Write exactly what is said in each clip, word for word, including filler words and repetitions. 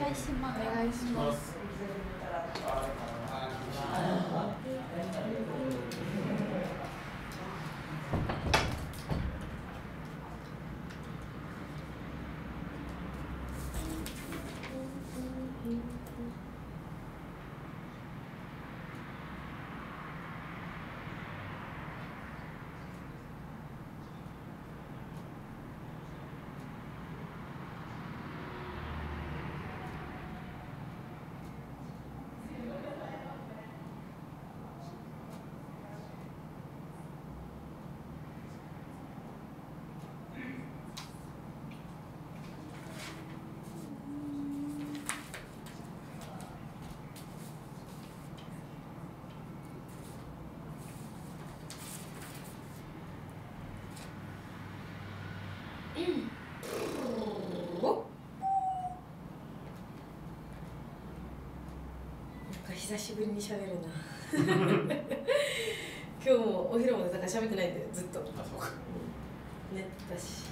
いします。 お願いします。 久しぶりに喋るな今日もお昼までだから喋ってないんでずっと。あ、そうか。うん、ね、だし。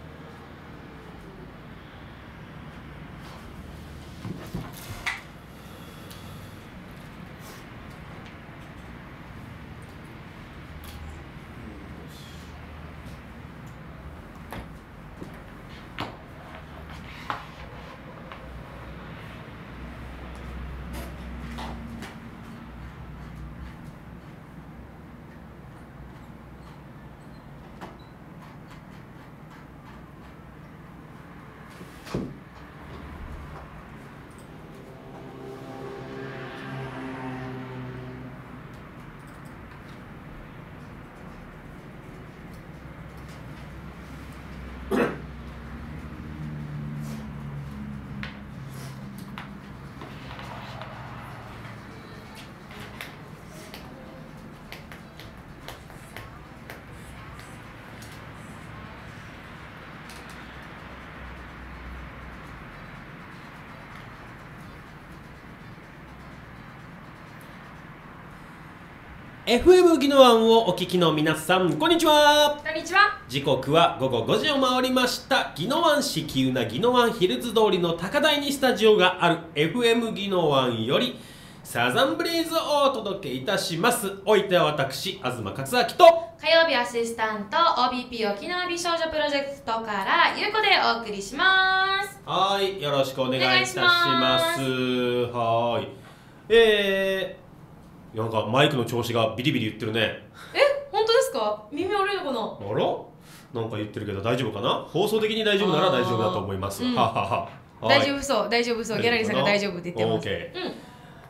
エフエム ギノワンをお聞きの皆さん、こんにちは。 こんにちは。 時刻はごごごじを回りました。宜野湾市喜友名宜野湾ヒルズ通りの高台にスタジオがある エフエム ギノワンよりサザンブリーズをお届けいたします。おいては私、東克明と火曜日アシスタント オービーピー 沖縄美少女プロジェクトからゆうこでお送りします。 はい、よろしくお願いいたします。はい。えーなんかマイクの調子がビリビリ言ってるね。 え、本当ですか？耳悪いのかな？ あら？なんか言ってるけど大丈夫かな？放送的に大丈夫なら大丈夫だと思います。 うん、 ははは。 大丈夫そう、大丈夫そう。ギャラリーさんが大丈夫って言ってます。 OK。うん。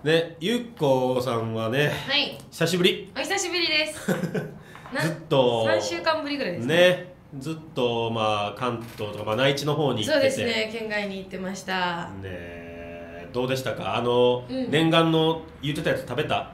ね、ゆっこさんはね、 はい、 久しぶり。 お久しぶりです。 ずっとさんしゅうかんぶりぐらいですね。 ね、ずっとまあ関東とかまあ内地の方に行ってて。 そうですね、県外に行ってました。 ね、どうでしたか？あの、うん、念願の言ってたやつ食べた？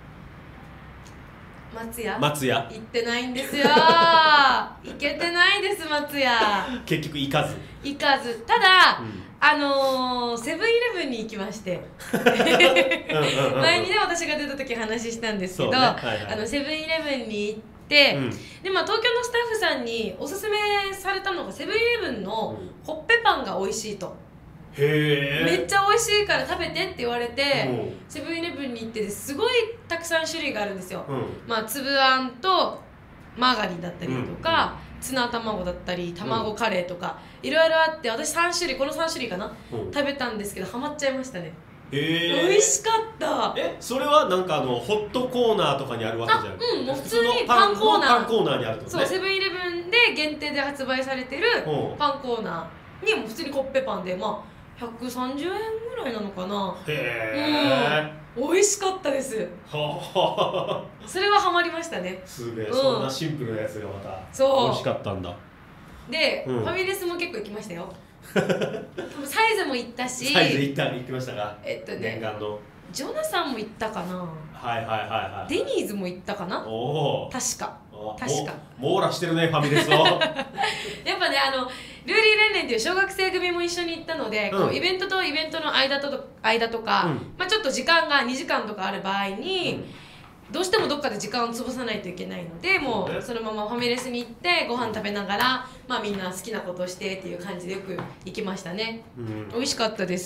松屋松屋行ってないんですよ行けてないです。松屋結局行かず行かずただ、うん、あのセブンイレブンに行きまして前にね私が出た時話したんですけど、ね、はいはい、あのセブンイレブンに行って、うん、でまあ、東京のスタッフさんにおすすめされたのがセブンイレブンのコッペパンが美味しいと。 へめっちゃ美味しいから食べてって言われて、うん、セブンイレブンに行ってすごいたくさん種類があるんですよ、うん、まあ粒あんとマーガリンだったりとか、うん、ツナ卵だったり卵カレーとか、いろいろあって私さん種類このさん種類かな、うん、食べたんですけどハマっちゃいましたね。 へ美味しかった。 え、それはなんかあのホットコーナーとかにあるわけじゃなくて、 うん、もう普通にパンコーナーパンコーナーにあるってことね。 そう、セブンイレブンで限定で発売されてるパンコーナーにも普通にコッペパンでまあひゃくさんじゅうえんぐらいなのかな。 へえ、うん、美味しかったです。はそれはハマりましたね。 すげえ、うん、そんなシンプルなやつがまたそう美味しかったんだ。 で、うん、ファミレスも結構行きましたよサイズも行ったし、 サイズ行った行きましたか？ えっとね、 念願のジョナサンも行ったかな。 はいはいはいはい。 デニーズも行ったかな。おお、確か確か網羅してるね、ファミレスをやっぱね、あのルーリーレンレンっていう小学生組も一緒に行ったので、うん、こうイベントとイベントの間と間とか、うん、まあ、ちょっと時間がにじかんとかある場合に、うん、どうしてもどっかで時間を潰さないといけないので、もうそのままファミレスに行ってご飯食べながら、まあ、みんな好きなことをしてっていう感じでよく行きましたね、うん、美味しかったです。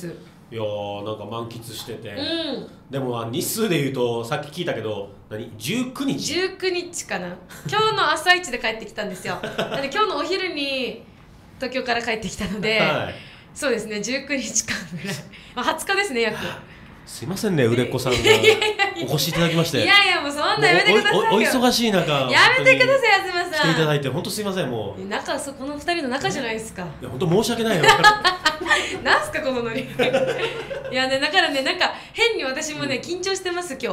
いやーなんか満喫してて、 うん、 でも日数でいうとさっき聞いたけど何じゅうくにちじゅうくにちかな。今日の朝一で帰ってきたんですよ。なんで今日のお昼に東京から帰ってきたので、はい、そうですねじゅうくにちかんぐらい、まあ、はつかですね約。 すいませんね売れっ子さんがお越しいただきまして。 いやいやもうそんなやめてくださいよ。 お, お, お忙しい中やめてください東さん。 来ていただいて本当すいません。もう仲そこのふたりの仲じゃないですか。いや本当申し訳ないよ。 なんすかこのノリ。いやねだからねなんか変に私もね緊張してます今日、うん、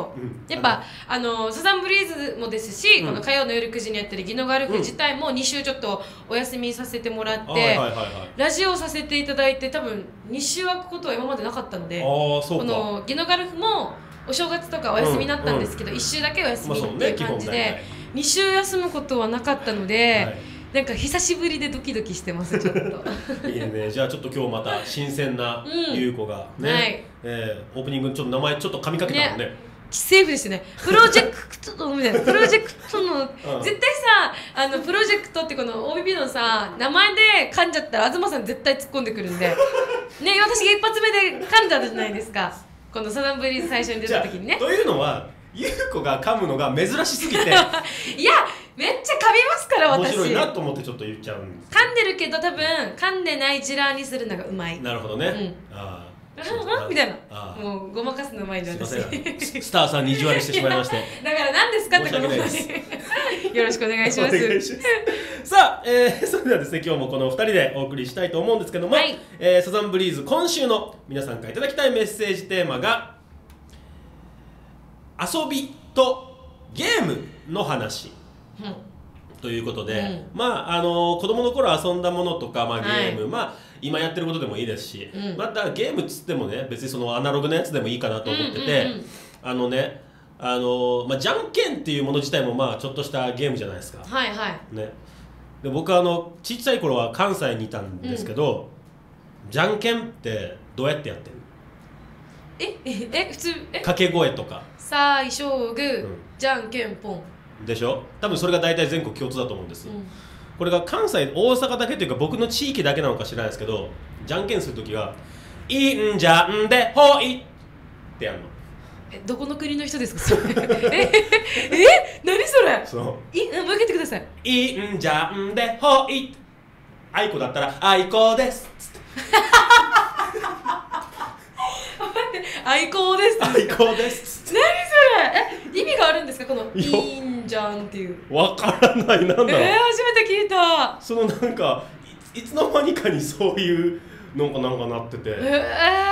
やっぱあのサザンブリーズもですし、うん、この火曜の夜くじにやってるギノガルフ自体もにしゅうちょっとお休みさせてもらって、ラジオさせていただいて多分にしゅう空くことは今までなかったので、 あそうか、 このギノガルフもお正月とかお休みになったんですけど、うんうん、いっしゅうだけお休みっていう感じで、まあね、にしゅう休むことはなかったので、はい、なんか久しぶりでドキドキしてますちょっと。いいね。じゃあちょっと今日また新鮮な優子がね、うんはいえー、オープニングちょっと名前ちょっと噛みかけたもんね。ねセーフですね。プロジェクトみたいな。プロジェクトの、うん、絶対さあのプロジェクトってこの オービービー のさ名前で噛んじゃったら東さん絶対突っ込んでくるんでね私が一発目で噛んだじゃないですか。このサザンブリーズ最初に出た時にね。というのは優子が噛むのが珍しすぎていやめっちゃ噛みますから私。面白いなと思ってちょっと言っちゃうんです。噛んでるけど多分噛んでないジラーにするのがうまい。なるほどね、うん、ああみたいなもうごまかすのうまいんで私スターさんに意地悪してしまいましてだから何ですかってこのよろしくお願いしますさあ、えー、それではですね今日もこのふたりでお送りしたいと思うんですけども、はいえー、サザンブリーズ今週の皆さんからいただきたいメッセージテーマが遊びとゲームの話、うんということで、うん、まああの子供の頃遊んだものとか、まあ、ゲーム、はい、まあ今やってることでもいいですし、うん、またゲームっつってもね別にそのアナログなやつでもいいかなと思ってて、うんうんうん、あのねあの、まあ、じゃんけんっていうもの自体もまあちょっとしたゲームじゃないですか。はいはいね、で僕はあのちっちゃい頃は関西にいたんですけど、うん、じゃんけんってどうやってやってるの？えええ普通え掛け声とか最初グー、うん、じゃんけんぽんでしょ。多分それが大体全国共通だと思うんです、うん、これが関西大阪だけというか僕の地域だけなのか知らないですけどじゃんけんするときは「いんじゃんでほい」ってやるの。えどこの国の人ですかそれええ何それ。そういもう一回言ってください。いんじゃんでほいあいこだったら「あいこです」っつってあいこですあいこです何それ。え意味があるんですかこの「いいんじゃん」っていう。わからない。なんだろう。えー、初めて聞いた。そのなんか い, いつの間にかにそういうのがなんかなっててえー、うん、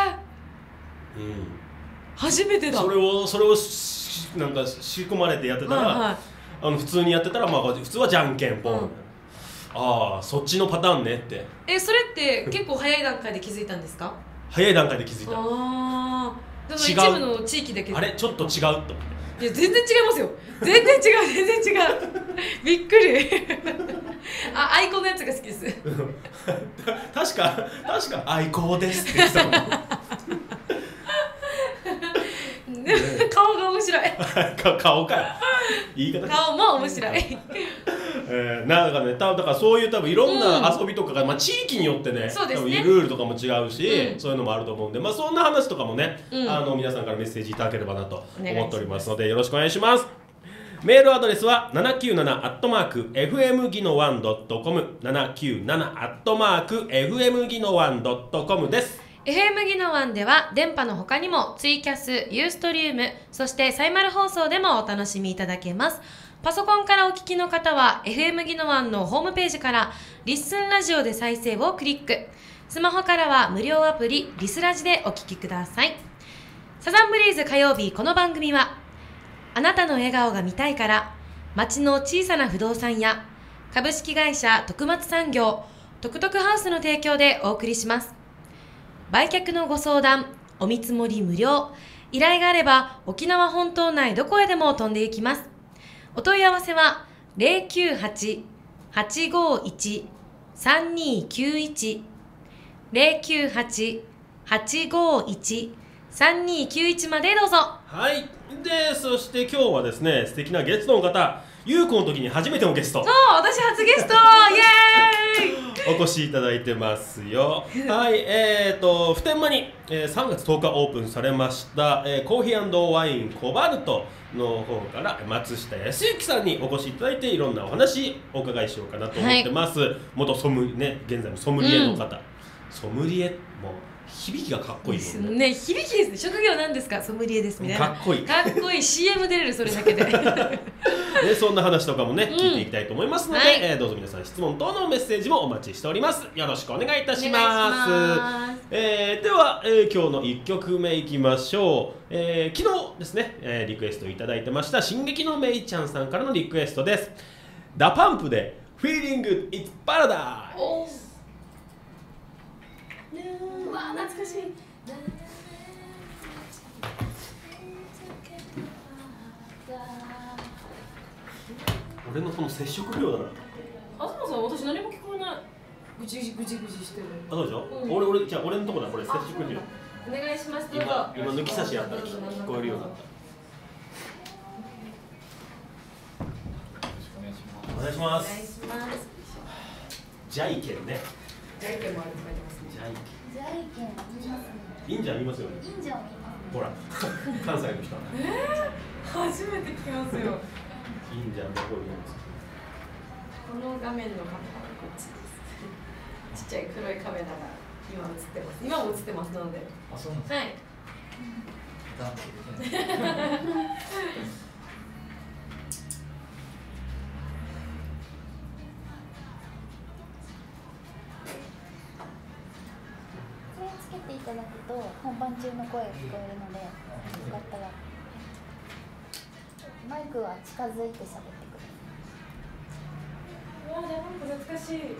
初めてだ。それをそれをなんか仕込まれてやってたら、はいはい、あの普通にやってたら、まあ、普通はじゃんけんぽん、うん、ああそっちのパターンねって。えそれって結構早い段階で気づいたんですか？早い段階で気づいた。ああでも一部の地域だけあれちょっと違うと思って。いや全然違いますよ。全然違う全然違うびっくりあアイコンのやつが好きです確か確かアイコンですって言ってたもん顔が面白い顔かよ言い方顔も面白いえー、なんかね、だからそういう多分いろんな遊びとかが、うんまあ、地域によってね、そうですね多分ルールとかも違うし、うん、そういうのもあると思うんで、まあ、そんな話とかもね、うん、あの皆さんからメッセージいただければなと思っておりますのでよろしくお願いします。メールアドレスは ななきゅうなな アットマーク エフエムギノワン ドットコム ななきゅうなな アットマーク エフエムギノワン ドットコム です。エフエム ギノワンでは電波の他にもツイキャス、ユーストリーム、そしてサイマル放送でもお楽しみいただけます。パソコンからお聞きの方は エフエム ギノワンのホームページからリッスンラジオで再生をクリック。スマホからは無料アプリリスラジでお聞きください。サザンブリーズ火曜日、この番組はあなたの笑顔が見たいから街の小さな不動産屋株式会社徳松産業トクトクハウスの提供でお送りします。売却のご相談、お見積もり無料、依頼があれば沖縄本島内どこへでも飛んでいきます。お問い合わせは ゼロきゅうはち はちごいち さんにきゅういち ゼロきゅうはち はちごいち さんにきゅういちまでどうぞ。はい。で、そして今日はですね、素敵なゲストの方、ゆうこの時に初めてのゲスト。そう、私初ゲストイエーイお越しいただいてますよ。はい、えーと普天間に、えー、さんがつとおかオープンされました、えー、コーヒー&ワインコバルトの方から松下康之さんにお越しいただいて、いろんなお話お伺いしようかなと思ってます、はい、元ソムね現在のソムリエの方、うん、ソムリエも響きがかっこいいもんね。 ね、響きですね。職業なんですか？ソムリエですみたいな。 かっこいい。 かっこいい。シーエム 出れるそれだけで。 でそんな話とかもね、うん、聞いていきたいと思いますので、はい、えー、どうぞ皆さん質問等のメッセージもお待ちしております。よろしくお願いいたします。ますえー、では、えー、今日のいっきょくめいきましょう。えー、昨日ですね、えー、リクエストいただいてました進撃のメイちゃんさんからのリクエストです。ダパンプで Feeling Good It's Paradise。 うわ懐かしい。 俺のこの接触量だな。 あずまさん、私何も聞こえない。ぐちぐちぐちしてる。 あ、そうでしょ、うん、俺、俺、じゃあ俺のとこだ、これ接触量。 お願いします。 今、今抜き差しやったら聞こえるようになった。お願いします。ジャイケンね。 ジャイケンもあるって書いてますね。 ジャイケン。 ジャイケン見ますね。 忍者見ますよね。 忍者を見ます。 ほら、関西の人。 えー、初めて聞きますよ。 忍者のところにいます。 この画面のカメラはこっちです。ちっちゃい黒いカメラが今映ってます。今も映ってますので。 あ、そうなんですか。 はい。 つけていただくと本番中の声が聞こえるので、よかったらマイクは近づいて喋ってください。 うわ、なんか懐かしい。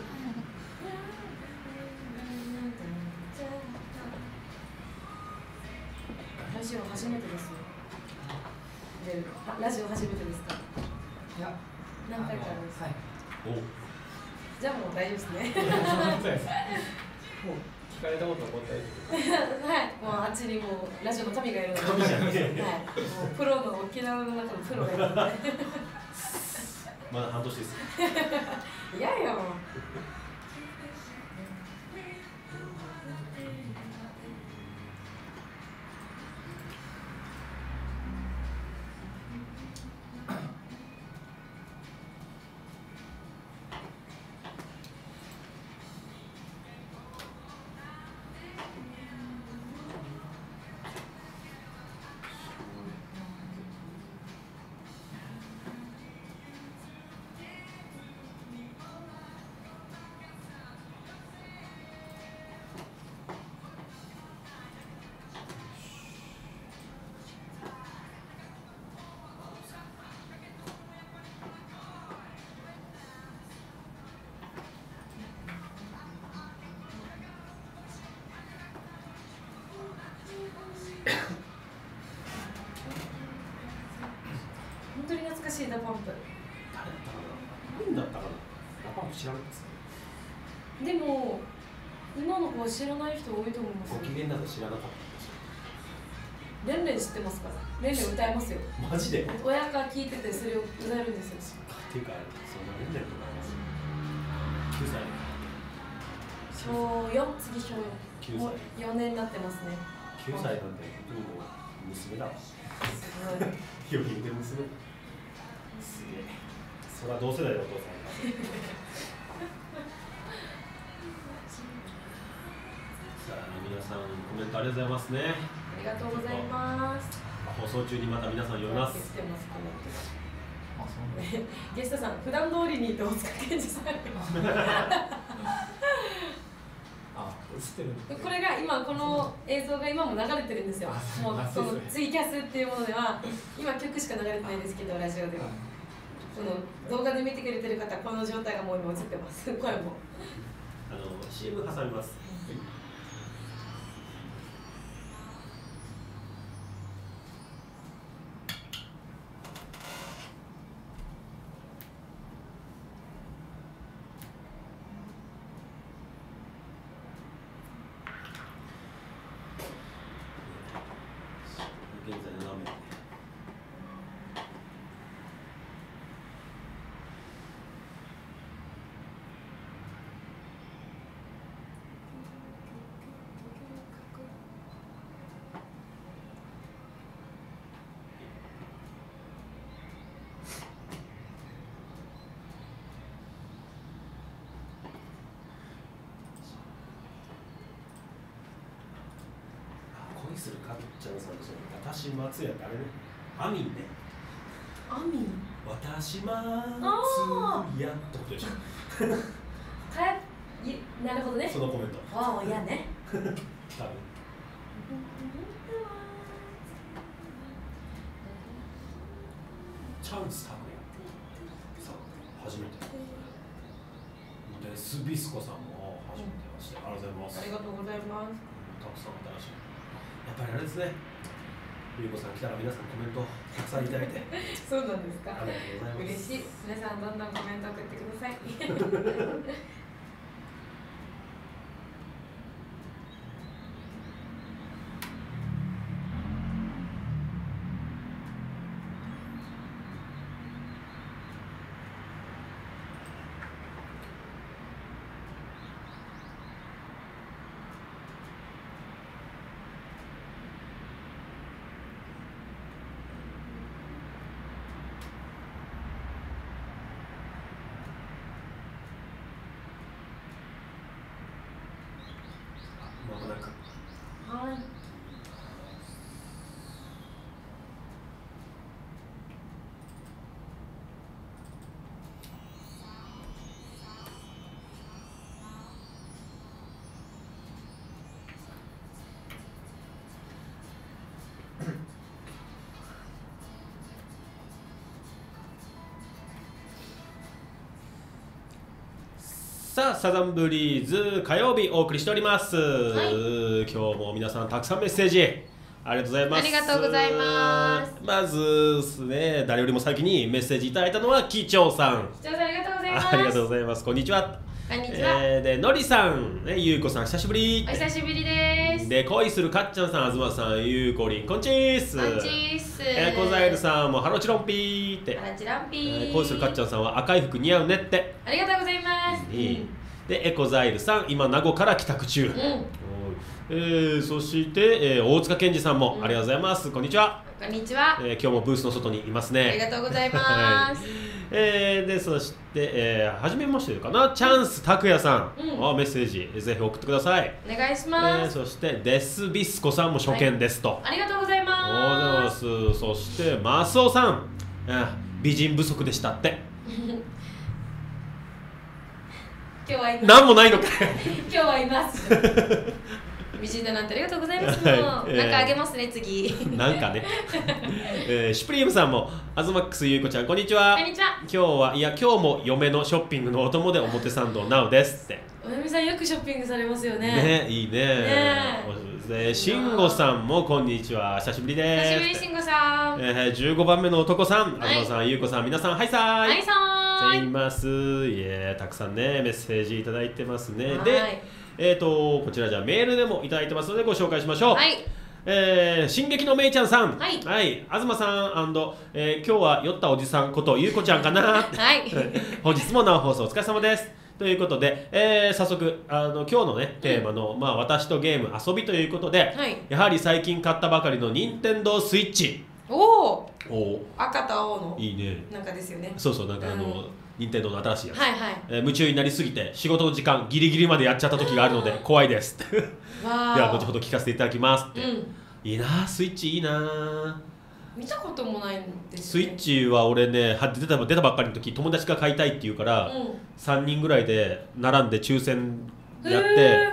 ラジオ初めてですよ。で、ラジオ初めてですか？ いや、 何回かあるんですか？はい。 お。 じゃあもう大丈夫ですね。 もう聞かれたことは答えてはい、もうあっちにもうラジオの神がいるので、 神じゃねえ。 はい、もうプロの沖縄の中のプロがいるので。 まだ半年です。 いやいやもう。本当に懐かしいダパンプ。 誰だったかな。ダパンプ知らないですか。 でも今の子は知らない人多いと思います。 ご機嫌など知らなかった。 レンレン知ってますから。レンレン歌えますよ。 マジで。 親が聞いててそれを歌えるんですよ。 っていうか、そんなレンレンとかきゅうさい。 しょうよん、次しょうよん。 きゅうさい。 よねんになってますね。 きゅうさいなんて本当にもう娘だわ。 すごい。 よく言うて娘。すげえ。それは同世代のお父さんが。さあ、皆さんコメントありがとうございますね。 ありがとうございます。 放送中にまた皆さん呼びます。 来てますコメントが。ゲストさん、普段通りにいて大塚健二さん。 あ、映ってる。 これが今この映像が今も流れてるんですよ。もうそのツイキャスっていうものでは今曲しか流れてないですけど、ラジオでは。その動画で見てくれてる方、この状態がもう今映ってます。声も。 あの シーエム 挟みます。現在ななめい。 するかっちゃんさんのその私松屋ってあれね、アミンね。 アミン。 私松屋ってことでしょ。 かえ、なるほどね。 そのコメント。 わあ、いやね。 多分。チャンス拓也さん初めて。デスビスコさんも初めてまして、ありがとうございます。 ありがとうございます。 たくさん新しい。やっぱりあれですね。ゆうこさん来たら皆さんコメントたくさんいただいて。 そうなんですか。 ありがとうございます。 嬉しい。皆さんどんどんコメント送ってください。 まもなく。 はい。 さあサザンブリーズ火曜日お送りしております、はい、今日も皆さんたくさんメッセージありがとうございます。 ありがとうございます。 まずですね、誰よりも先にメッセージいただいたのはキチョウさん。 キチョウさんありがとうございます。 ありがとうございます。こんにちは。 こんにちは。 えー、でのりさん、ね、ゆうこさん久しぶり。 お久しぶりです。 で恋するかっちゃんさん、あずまさん、ゆうこりん、こんちーす。 こんちーす。 えー、コザエルさんもハロチロンピーって。 ハロチロンピー。 えー、恋するかっちゃんさんは赤い服似合うねって。 ありがとうございます。 いいでエコザイルさん、今名護から帰宅中、うん、えー、そして、えー、大塚健二さんも、うん、ありがとうございます。こんにちは。 こんにちは、 えー、今日もブースの外にいますね。 ありがとうございます、 はい、えー、でそして、えー、初めましてかな、チャンス拓也さん、うん、あメッセージぜひ送ってください。 お願いします、 えー、そしてデスビスコさんも初見ですと、 はい、ありがとうございます。 そしてマスオさん、えー、美人不足でしたって今日はいます。 何もないのか今日はいます美人だなんてありがとうございます。もう、はい、なんかあげますね、次なんかね、えー、シュプリームさんもアズマックスゆうこちゃんこんにちは。 こんにちは。 今日はいや今日も嫁のショッピングのお供で表参道なおですって。 お嫁さんよくショッピングされますよね。 ね、いいね。ね、しんごさんもこんにちは、久しぶりです。 久しぶりしんごさん。 えー、じゅうごばんめの男さん、あずまさん、ゆうこさん、皆さんはいさーい。 はいさーい。 います。いえ、たくさんねメッセージいただいてますね。で、えっ、ー、とこちらじゃあメールでもいただいてますのでご紹介しましょう。はい。えー、進撃のめいちゃんさん、はい、はい、東さん、えー、今日は酔ったおじさんことゆうこちゃんかなはい本日も生放送お疲れ様ですということで、えー、早速あの今日のねテーマの、うん、まあ、私とゲーム遊びということで、はい、やはり最近買ったばかりの任天堂スイッチ。 おお赤と青のいいね、なんかですよね。 そうそう、なんかあの、うん、任天堂の新しいやつ、 はいはい、 えー、夢中になりすぎて仕事の時間ギリギリまでやっちゃった時があるので怖いですでは後ほど聞かせていただきますって、うん、いいなスイッチいいな。 見たこともないんです、ね、 スイッチは俺ね出た出たばっかりの時友達が買いたいって言うから、うん、さんにんぐらいで並んで抽選やって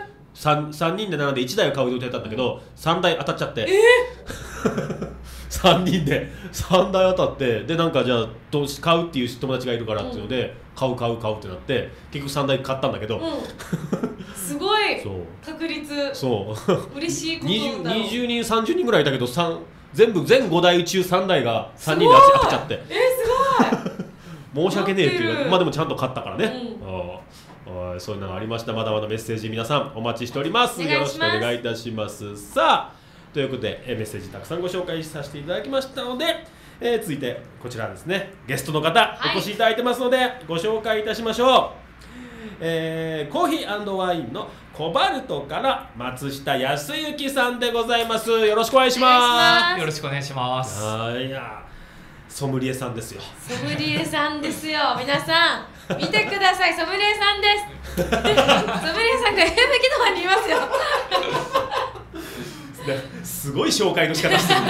3, 3人で並んでいちだいを買う予定だったんだけど、うん、さんだい当たっちゃって、えー、さんにんでさんだい当たって、でなんかじゃあどうし買うっていう友達がいるからっていうので、うん、買う買う買うってなって結局さんだい買ったんだけど、うん、 すごい確率。そう嬉しいことだろう。 にじゅうにんさんじゅうにんぐらいいたけど全部全ごだい中さんだいがさんにんで当てちゃって、 えー、すごい申し訳ねえっていう、まあでもちゃんと買ったからね、うん、あそういうのがありました。まだまだメッセージ皆さんお待ちしております。よろしくお願いいたします。さあということでメッセージたくさんご紹介させていただきましたので、えー、続いてこちらですね、ゲストの方、はい、お越しいただいてますのでご紹介いたしましょう。えー、コーヒー&ワインのコバルトから松下康之さんでございます。よろしくお願いします。 よろしくお願いします。 はいやソムリエさんですよ。 ソムリエさんですよ。皆さん見てください、ソムリエさんですソムリエさんがエフエムギノワンにいますよすごい紹介の仕方してる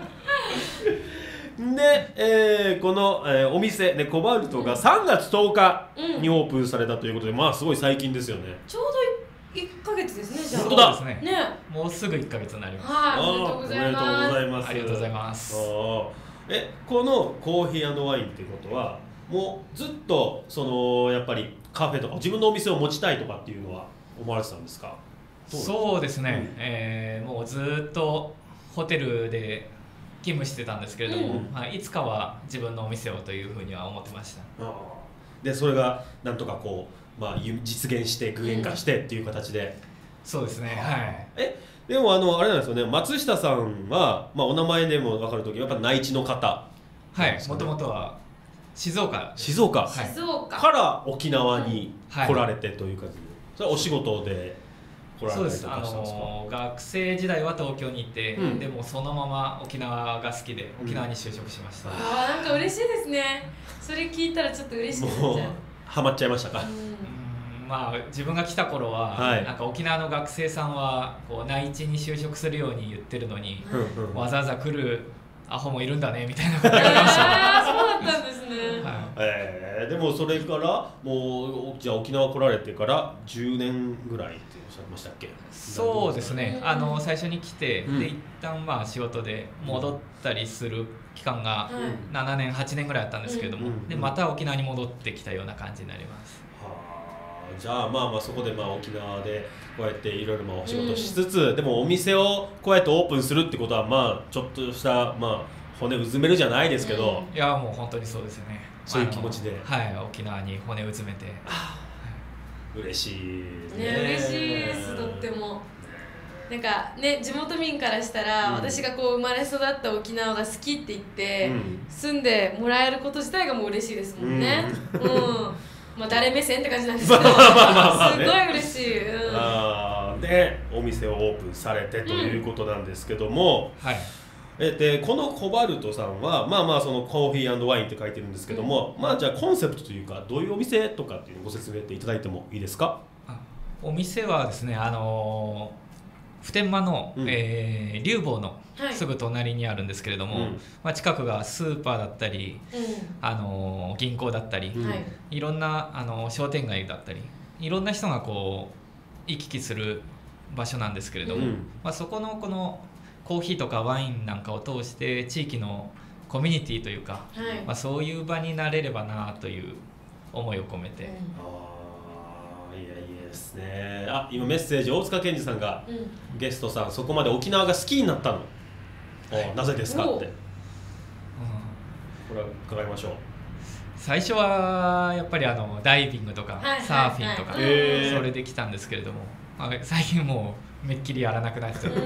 ねで、えーこの、えーお店、ね、コバルトがさんがつとおかにオープンされたということで、まあすごい最近ですよね。 ちょうどいっかげつですね、じゃあ。 本当だそうですね。 ね。 もうすぐいっかげつになります。 はい、 あおめでとうございます。 おめでとうございます。 ありがとうございます。 あーえこのコーヒー&ワインっていうことはもうずっとそのやっぱりカフェとか自分のお店を持ちたいとかっていうのは思われてたんですか？ そうですね、 うんえーもうずっとホテルで勤務してたんですけれども、 うんはい、いつかは自分のお店をというふうには思ってました。 あーでそれがなんとかこう、まあ、ゆ実現して具現化してっていう形で、 そうですね、はい。 えでもあのあれなんですよね、松下さんは、まあ、お名前でも分かるときやっぱ内地の方はい、もともとは静岡です。 静岡、 はい静岡。 から沖縄にはい来られてという感じで、それはお仕事で来られたりとそうです、あかしたんですか？ のー学生時代は東京にいて、 うんでもそのまま沖縄が好きで沖縄に就職しました。 うんあー、なんか嬉しいですね。それ聞いたらちょっと嬉しくなっもうちゃう。 ハマっちゃいましたか？ うんうんまあ、自分が来た頃は、 はいなんか沖縄の学生さんはこう内地に就職するように言ってるのに、 うんうんわざわざ来るアホもいるんだねみたいなこと言われましたね。 ああ、そうだったんですね。 はえーでもそれからもうじゃあ沖縄来られてからじゅうねんぐらいっておっしゃいましたっけ？ い、そうですね、 うんあの最初に来て、 うんで一旦まあ仕事で戻ったりする期間がはいななねんはちねんぐらいあったんですけれども、 うんでまた沖縄に戻ってきたような感じになります。 はあじゃあまあまあそこでまあ沖縄でこうやっていろいろまあお仕事しつつ、でもお店をこうやってオープンするってことはまあちょっとしたまあ骨うずめるじゃないですけど、 うんいやもう本当にそうですよね。 そういう気持ちであのはい、沖縄に骨うずめて。 嬉しいですね。 ね、嬉しいです、とっても。なんかね、地元民からしたら、 うん私がこう生まれ育った沖縄が好きって言って、 うん住んでもらえること自体がもう嬉しいですもんね。 ううん。まあ誰目線って感じなんですけど、 まあまあまあまあねすごい嬉しい。うん。 あーでお店をオープンされてということなんですけども、 はい。 えでこのコバルトさんはまあまあそのコーヒー&ワインって書いてるんですけども、まあじゃあコンセプトというかどういうお店とかっていうのをご説明っていただいてもいいですか？ あお店はですね、あのー普天間の、 うんえー竜坊のはいすぐ隣にあるんですけれども、 うんまあ、近くがスーパーだったり、 うあのー銀行だったり、 うんん。はい。 いろんな、あのー商店街だったりいろんな人がこう行き来する場所なんですけれども、 うんまあ、そこのこのコーヒーとかワインなんかを通して地域のコミュニティというか、 はい。 まあ、そういう場になれればなという思いを込めて、 あーいやいいですね。あ今メッセージ大塚健二さんがうん。うん。 ゲストさんそこまで沖縄が好きになったの、おなぜですかおってこれは伺いましょう。 最初はやっぱりあのダイビングとかはいはいはいサーフィンとかはいへーそれで来たんですけれども、まあ、最近もうめっきりやらなくなっちゃってあの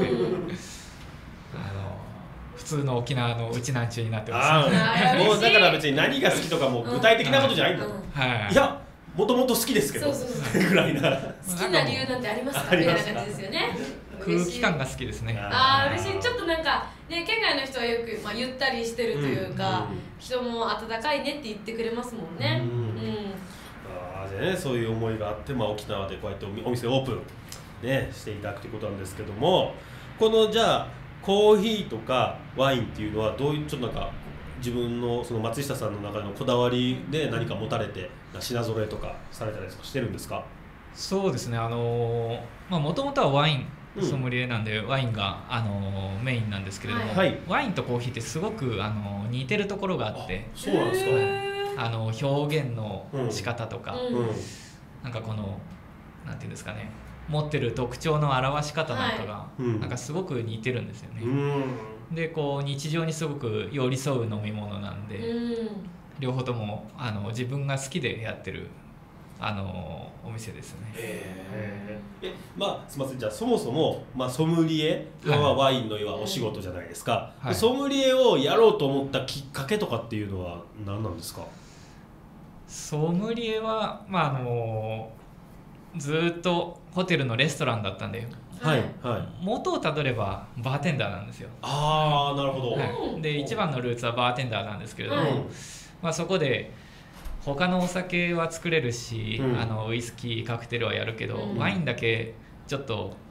普通の沖縄のうちなんちゅうになってます。 ああーーもう嬉しいだから別に何が好きとかもう具体的なことじゃないんだと、 うんはい、 いやもともと好きですけどそうそうそうぐらいな好きな理由なんてありますかみたいな感じですよね。 空気感が好きですね。 ああ嬉しい。ちょっとなんかね、県外の人はよく、まあ、ゆったりしてるというか、 うん人も温かいねって言ってくれますもんね。 ううんん。 あーでね、そういう思いがあって、まあ、沖縄でこうやってお店オープン、ね、していただくということなんですけども、このじゃあコーヒーとかワインっていうのはどういうちょっとなんか自分のその松下さんの中のこだわりで何か持たれて品揃えとかされたりとかしてるんですか？ そうですね、あのまあもともとはワインうんソムリエなんで、ワインが、あのメインなんですけれども、 はいワインとコーヒーってすごく、あの似てるところがあって、 そうなんですか？ へーあの表現の仕方とか、 うんうんなんかこのなんていうんですかね、持ってる特徴の表し方なんかが、 はいうんなんかすごく似てるんですよね。 うんでこう日常にすごく寄り添う飲み物なんで、 うん。 両方ともあの自分が好きでやってるあのお店ですね。 ええまあすみません、じゃあそもそも、まあ、ソムリエはいはワインの要はお仕事じゃないですか、 はいソムリエをやろうと思ったきっかけとかっていうのは何なんですか？ ソムリエは、まあ、あのずーっとホテルのレストランだったんで、 はいはい。 元をたどればバーテンダーなんですよ。 ああなるほど、 はい、で一番のルーツはバーテンダーなんですけれども、 はいまあ、そこで他のお酒は作れるし、 うんあのウイスキーカクテルはやるけど、 うんワインだけちょっと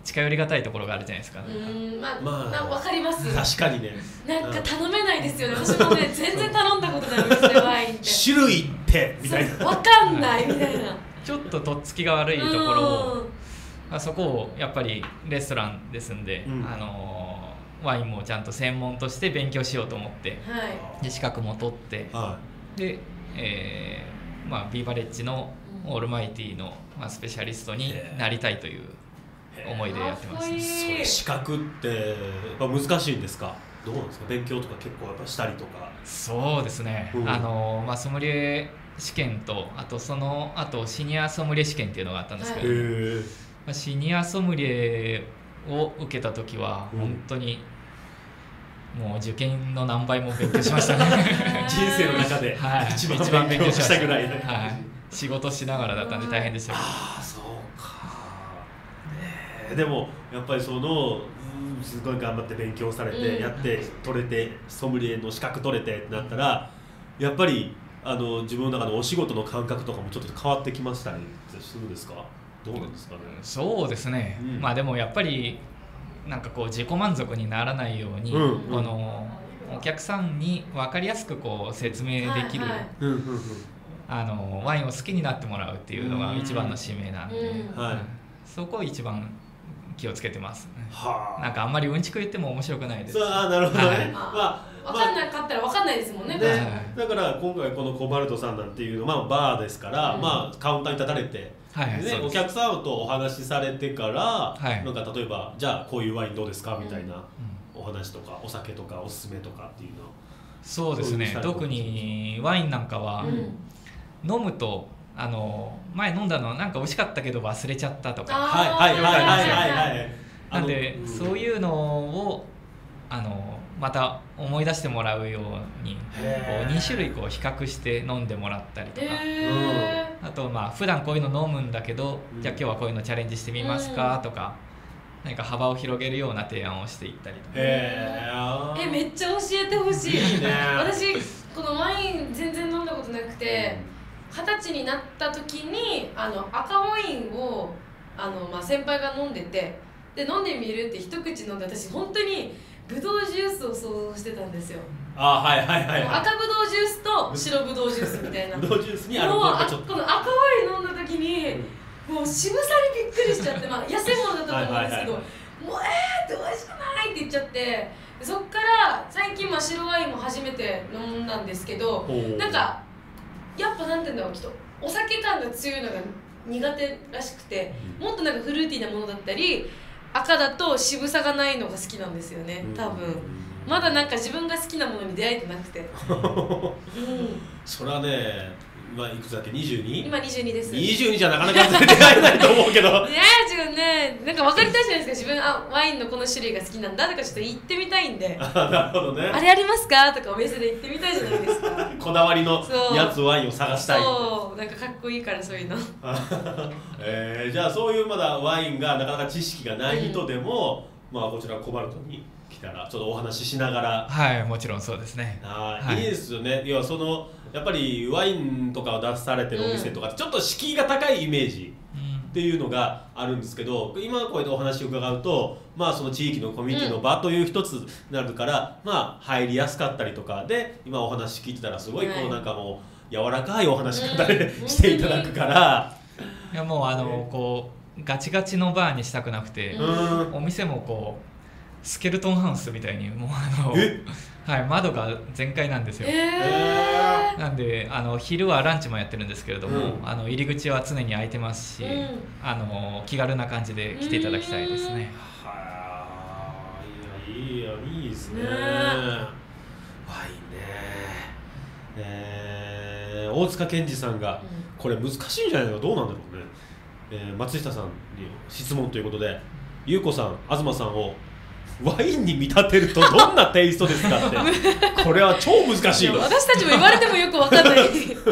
近寄りがたいところがあるじゃないですか。 うーん、まあ、 まあまあ、わかります。 確かにね。 なんか頼めないですよね。私もね、全然頼んだことないですね、ワインって。 種類ってみたいな。 わかんないみたいな。 ちょっととっつきが悪いところを、あそこをやっぱりレストランですんで、うん、あのワインもちゃんと専門として勉強しようと思って、はい、で資格も取って、はい、で、えーまあ、ビーバレッジのオールマイティの、まあ、スペシャリストになりたいという思いでやってます。 それ資格ってやっぱ難しいんですか？どうなんですか？勉強とか結構やっぱしたりとか。 そうですね、うん、あのまあ、ソムリエ試験とあとそのあとシニアソムリエ試験っていうのがあったんですけど、はい、シニアソムリエを受けた時は本当にもう受験の何倍も勉強しましたね人生の中で一番、 はい、一番勉強しましたぐらい、はい、 仕事しながらだったんで大変でしたけど。 ああそうか、ね、でもやっぱりそのすごい頑張って勉強されて、うん、やって取れてソムリエの資格取れてってなったらやっぱりあの自分の中のお仕事の感覚とかもちょっと変わってきましたりするんですか？どうなんですかね。 そうですね、うん、まあでもやっぱりなんかこう自己満足にならないように、うんうん、このお客さんに分かりやすくこう説明できる、はいはい、あのワインを好きになってもらうっていうのが一番の使命なんで、うんはい、そこを一番気をつけてます、ね、はあ、なんかあんまりうんちく言っても面白くないです。 あ、なるほどね、はい、 まあ分かんなかったら分かんないですもんね。 で、だから今回このコバルトさんなんていうのは、まあ、バーですから、うん、まあ、カウンターに立たれて、はいはい、ね、お客さんとお話しされてから、はい、なんか例えばじゃあこういうワインどうですかみたいなお話とか、お酒とかおすすめとかっていうの。 そうですね、特にワインなんかは、うん、飲むとあの前飲んだのなんか美味しかったけど忘れちゃったとか、 はいはいはいはいはい、 なんで、うん、そういうのをあのまた思い出してもらうようにこうに種類こう比較して飲んでもらったりとか、あとまあ普段こういうの飲むんだけど、うん、じゃあ今日はこういうのチャレンジしてみますかとか、何か幅を広げるような提案をしていったりとか。 へー、えめっちゃ教えてほしい。いいね、私このワイン全然飲んだことなくて、二十歳になった時にあの赤ワインをあの、まあ、先輩が飲んでて、で飲んでみるって一口飲んで、私本当にブドウジュースを想像してたんですよ。 あ、はいはいはい、はい、 赤ブドウジュースと白ブドウジュースみたいなブドウジュースにアルコールがちょっと、 この赤ワイン飲んだ時に、うん、もう渋さにびっくりしちゃって、まあ、痩せ物だったと思うんですけど、もうえーって美味しくないって言っちゃって、そっから最近まあ白ワインも初めて飲んだんですけど、なんかやっぱなんていうんだろう、きっとお酒感が強いのが苦手らしくて、もっとなんかフルーティーなものだったり、赤だと渋さがないのが好きなんですよね、多分。まだなんか自分が好きなものに出会えてなくて、うん、 それはね、今いくつだっけ、にじゅうに？ 今にじゅうにです。 にじゅうにじゃなかなか出会えないと思うけどいや違うね、なんか分かりたいじゃないですか、自分あワインのこの種類が好きなんだとかちょっと言ってみたいんであ、なるほどね、 あれありますかとかお店で言ってみたいじゃないですかこだわりのやつワインを探したい。 そうなんかかっこいいからそういうのえー、じゃあそういうまだワインがなかなか知識がない人でも、うん、まあこちらコバルトに来たらちょっとお話ししながら。 はい、もちろんそうですね。 あ、 はい、 いいですよね。いや、そのやっぱりワインとかを出されてるお店とか、うん、ちょっと敷居が高いイメージっていうのがあるんですけど、今こうやってお話を伺うと、まあその地域のコミュニティの場という一つになるから、うん、まあ入りやすかったりとかで、今お話聞いてたらすごいこうなんかもう柔らかいお話し方で、うん、していただくから。 いやもうあのこうガチガチのバーにしたくなくて、うん、お店もこうスケルトンハウスみたいにもうあの、はい、窓が全開なんですよ。えー、なんであの昼はランチもやってるんですけれども、うん、あの入り口は常に開いてますし、うん、あの気軽な感じで来ていただきたいですね。 はあ、いや、いいよ、いいですね。ワインね。えー、大塚健二さんが、うん、これ難しいんじゃないのか、どうなんだろうね。えー、松下さんに質問ということで、優子さん、東さんをワインに見立てるとどんなテイストですかってこれは超難しいの。 私たちも言われてもよく分かんない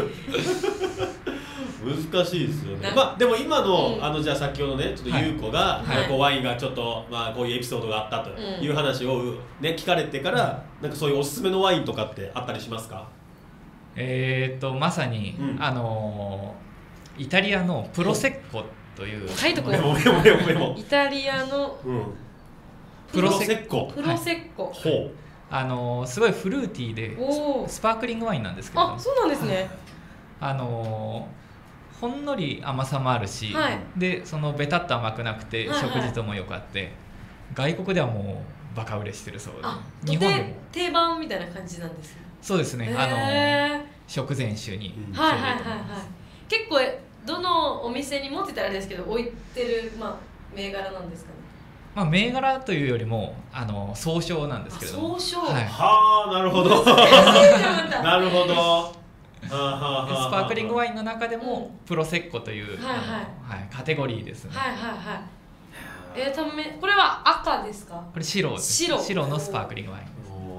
難しいですよね。まあでも今の、うん、あのじゃあ先ほどね、ちょっと優子が、はい、こうワインがちょっと、まあ、こういうエピソードがあったという話を、ね、聞かれてから、うん、なんかそういうおすすめのワインとかってあったりしますか？ えーっとまさに、うん、あのイタリアのプロセッコっという書いとこう。 メモメモメモメモイタリアのプロセッコプロセッコ、 ほう、 あのすごいフルーティーでおスパークリングワインなんですけど、 あ、そうなんですね。 あのほんのり甘さもあるし、 はい、 でそのベタっと甘くなくて、はいはい、食事ともよくあって、外国ではもうバカ売れしてるそうで、 日本でも定番みたいな感じなんですね。 そうですね、あの食前酒に、 うん、はいはいはいはい。結構どのお店に持ってたらあれですけど置いてる、まあ、銘柄なんですかね。 まあ、銘柄というよりもあの総称なんですけど、 総称、 はい、 はあ、なるほどなるほど。 スパークリングワインの中でもプロセッコという、はいはいはい、カテゴリーですね。 はいはいはい。えー、ためこれは赤ですか？ これ白です。 白。 白のスパークリングワイン。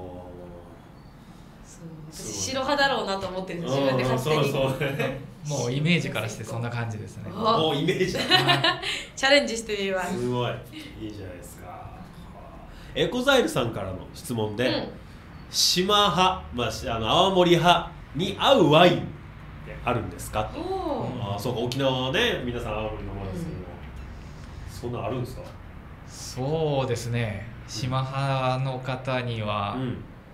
私白派だろうなと思ってるんです、自分で勝手に。 そうそうもうイメージからしてそんな感じですね。 もうイメージチャレンジしてみます。 すごいいいじゃないですか。エコザイルさんからの質問で、うん、島派、まあ、あの青森派に合うワインってあるんですかと。あ、そうか、沖縄はね、皆さん青森のものですけど、うん、そんなあるんですか？ そうですね、島派の方には、うん、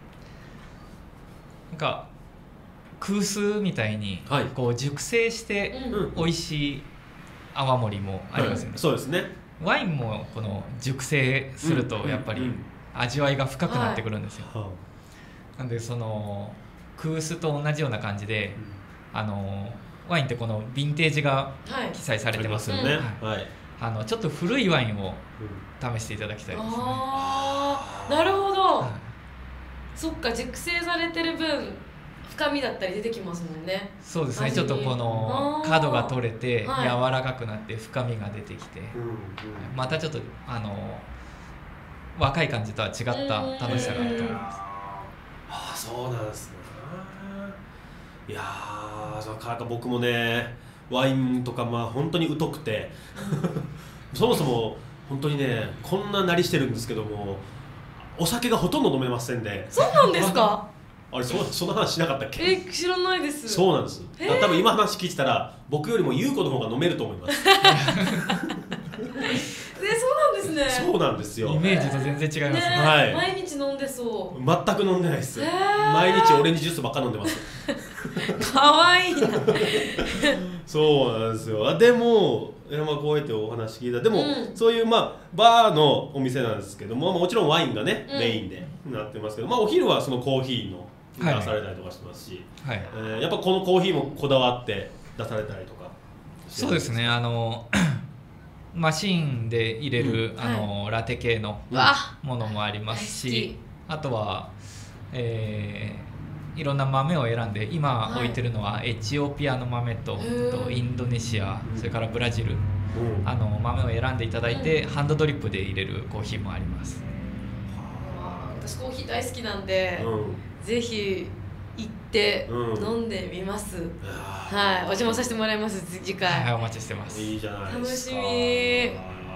なんか空数みたいにこう熟成して美味しい泡盛もありますよね、 うん、そうですね。 ワインもこの熟成するとやっぱり味わいが深くなってくるんですよ、はい、なんでその空数と同じような感じで、うん、あのワインってこのヴィンテージが記載されてますよね、はい、あのちょっと古いワインを試していただきたいですね。 あー、なるほど、はい、そっか、熟成されてる分深みだったり出てきますもんね。 そうですね、ちょっとこの角が取れて柔らかくなって深みが出てきて、はい、またちょっとあの若い感じとは違った楽しさがあると思います。 ああ、そうなんですね。いやー、そうか、僕もねワインとかまあ本当に疎くてそもそも本当にねこんななりしてるんですけども、お酒がほとんど飲めませんで。 そうなんですか？ あれ、 そ, その話しなかったっけ？ え、知らないです。 そうなんです。多分今話聞いてたら僕よりも優子の方が飲めると思いますえ、 そうなんですね。 そうなんですよ。 イメージと全然違いますね。 ね、 はい、 毎日飲んでそう。 全く飲んでないです。毎日オレンジジュースばっか飲んでますかわいいなそうなんですよ。でも、まあ、こうやってお話聞いた。でも、うん、そういうまあバーのお店なんですけども、もちろんワインがね、うん、メインでなってますけど、まあ、お昼はそのコーヒーの出されたりとかしてますし、はい、えー、やっぱこのコーヒーもこだわって出されたりとか。 そうですね、あのマシーンで入れる、うん、あの、はい、ラテ系のものもありますし、あとは、えー、いろんな豆を選んで今置いてるのはエチオピアの豆 と,、はい、とインドネシア、それからブラジル、うん、あの豆を選んでいただいて、うん、ハンドドリップで入れるコーヒーもあります。 私コーヒー大好きなんで、うん、ぜひ行って飲んでみます、うん、はい、お邪魔させてもらいます、次回。 はい、お待ちしてます。 いいじゃないですか。 楽しみ。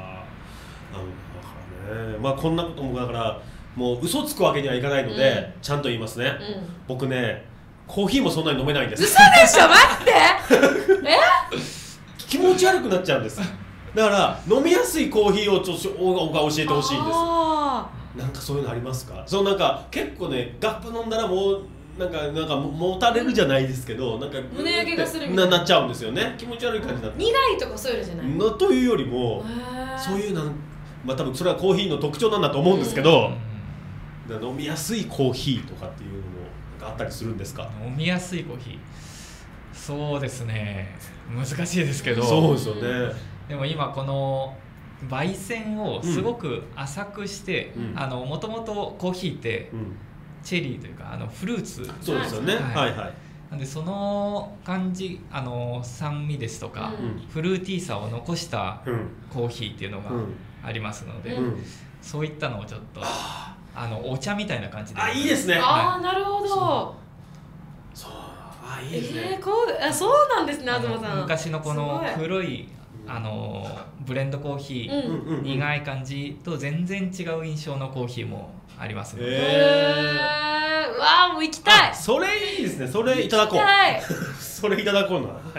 あの、ね、まあこんなこともだからもう嘘つくわけにはいかないので、うん、ちゃんと言いますね、うん、僕ねコーヒーもそんなに飲めないんです。 嘘でしょ、待ってえ気持ち悪くなっちゃうんです。だから飲みやすいコーヒーをちょっと教えてほしいんです。なんかそういうのありますか？そう、なんか結構ねガップ飲んだらもうなんかなんかもたれるじゃないですけど、なんか胸焼けがするみたい な, なっちゃうんですよね。気持ち悪い感じになって。 苦いとかそういうのじゃないのというよりも、そういうなんまあ多分それはコーヒーの特徴なんだと思うんですけど、うん、飲みやすいコーヒーとかっていうのもあったりするんですか？ 飲みやすいコーヒー、そうですね、難しいですけど。 そうですよね。 でも今この焙煎をすごく浅くして、うん、あのもともとコーヒーってチェリーというかあのフルーツ、 そうですよね、はいはいはい、 なんでその感じ、あの酸味ですとか、うん、フルーティーさを残したコーヒーっていうのがありますので、うん、そういったのをちょっとあのお茶みたいな感じで。 あ、いいですね。 あ、はい、なるほど。 そう、あ、いいですね。 えー、こうあそうなんですね、東さん。 昔のこの黒いあのブレンドコーヒー、うん、苦い感じと全然違う印象のコーヒーもありますので、 えー、うわー、もう行きたい。 それいいですね。それいただこうそれいただこうな、はい、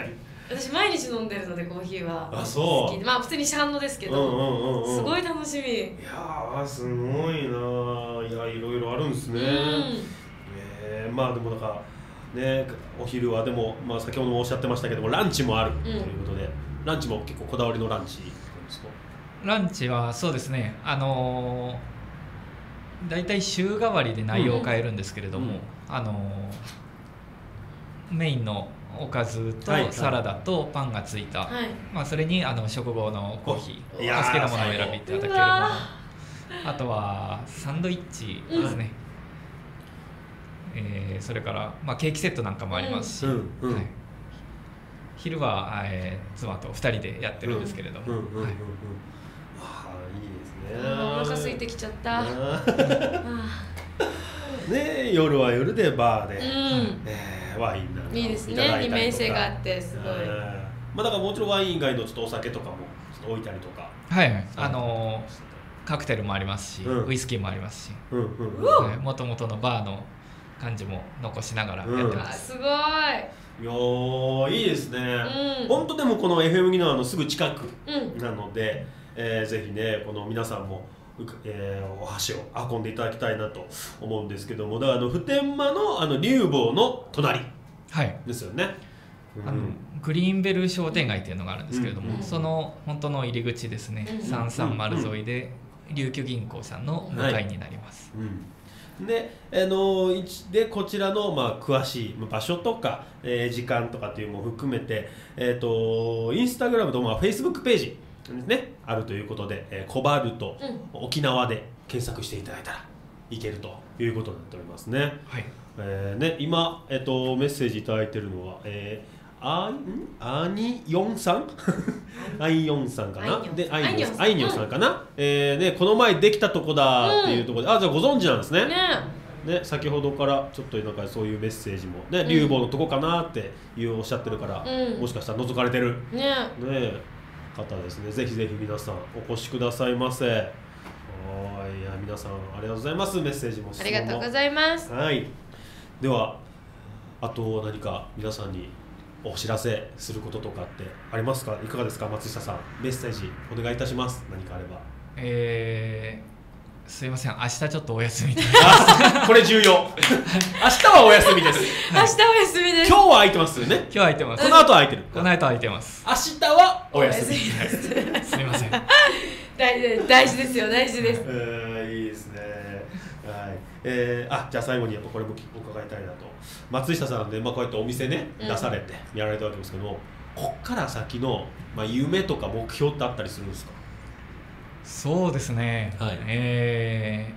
私毎日飲んでるのでコーヒーはあ、そう。 まあ普通にシャンドですけど、うんうんうんうん、すごい楽しみ。いやーすごいなー。いやいろいろあるんですね、うん、えー、まあでもなんかね、お昼はでも、まあ、先ほどもおっしゃってましたけどもランチもあるということで、うん、ランチも結構こだわりのランチなんですか？ ランチはそうですね、あのー、だいたい週替わりで内容を変えるんですけれども、うん、あのー、メインのおかずとサラダとパンがついた、はいはい、まあ、それにあの食後のコーヒー、お好きなものを選びいただけるもの、あとはサンドイッチですね、うん、えー、それから、まあ、ケーキセットなんかもありますし、うんうん、はい、昼は、えー、妻とふたりでやってるんですけれども、いいですね。 お腹空いてきちゃったね、夜は夜でバーで、うん、 えー、ワインなんかいいですね、二面性があってすごい、 まあ、だからもちろんワイン以外のちょっとお酒とかもちょっと置いたりとか、 はい、あのー、カクテルもありますし、うん、ウイスキーもありますし、もともとのバーの感じも残しながらやってます、 うん、すごい。 いやーいいですね、うん、本当でもこの エフエム ギノワのすぐ近くなので、うん、えー、ぜひねこの皆さんも、えー、お箸を運んでいただきたいなと思うんですけども、だからあの普天間のあの竜坊の隣ですよね、はい、うん、 あのグリーンベル商店街っていうのがあるんですけれども、うん、その本当の入り口ですね、うん、さんさんまる沿いで琉球銀行さんの向かいになります、はい、 うん、で、あのでこちらの、まあ、詳しい場所とか、えー、時間とかっていうのも含めて、えー、とインスタグラムと、まあ、フェイスブックページですね、あるということで、えー、コバルト、うん、沖縄で検索していただいたらいけるということになっておりますね。 はい、 えー、ね今、えー、とメッセージいただいているのは、えーあんアニヨンさんアイヨンさんかな、でアイニョンアイニョンさんかな、うん、えー、ね、この前できたとこだっていうところで、うん、あ、じゃあご存知なんですね。ねね、先ほどからちょっとなんかそういうメッセージもね、竜坊のとこかなっていうおっしゃってるから、うん、もしかしたら覗かれてるねね方ですね。ぜひぜひ皆さんお越しくださいませ。はい、いや皆さんありがとうございます。メッセージもありがとうございます。 はい、ではあと何か皆さんにお知らせすることとかってありますか？いかがですか、松下さん、メッセージお願いいたします。何かあれば。 えー、すいません、明日ちょっとお休みでこれ重要明日はお休みです明日お休みです。 今日は空いてますよね。 今日は空いてます。 この後は空いてる。 この後は空いてます。 明日はお休みです。 すみません大, 大事ですよ、大事です。 えー、いいですね。はい、えー、あ、じゃあ最後にやっぱこれも伺いたいなと。松下さんで、まあ、こうやってお店ね、うん、出されてやられたわけですけども、こっから先の、まあ、夢とか目標ってあったりするんですか？ そうですね、はい、え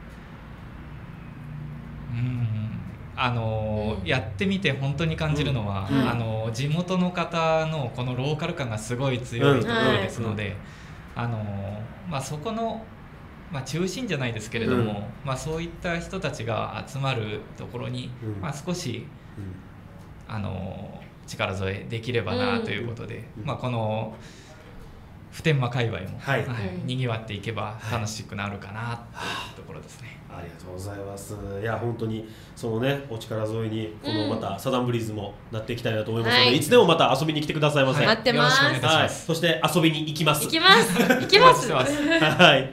ー、うんあの、うん、やってみて本当に感じるのは、うん、あの地元の方のこのローカル感がすごい強いところですので、うん、あのまあ、そこのまあ、中心じゃないですけれども、うん、まあ、そういった人たちが集まるところに、うん、まあ、少し、うん、あの力添えできればなということで、うん、まあ、この普天間界隈も、はいはい、にぎわっていけば楽しくなるかなというところですね。 ありがとうございます。いや本当にそのねお力添えにこのまたサザンブリーズもなっていきたいなと思いますので、はい、いつでもまた遊びに来てくださいませ。 はい、待ってます。 はい、そして遊びに行きます。 行きます行きますはい、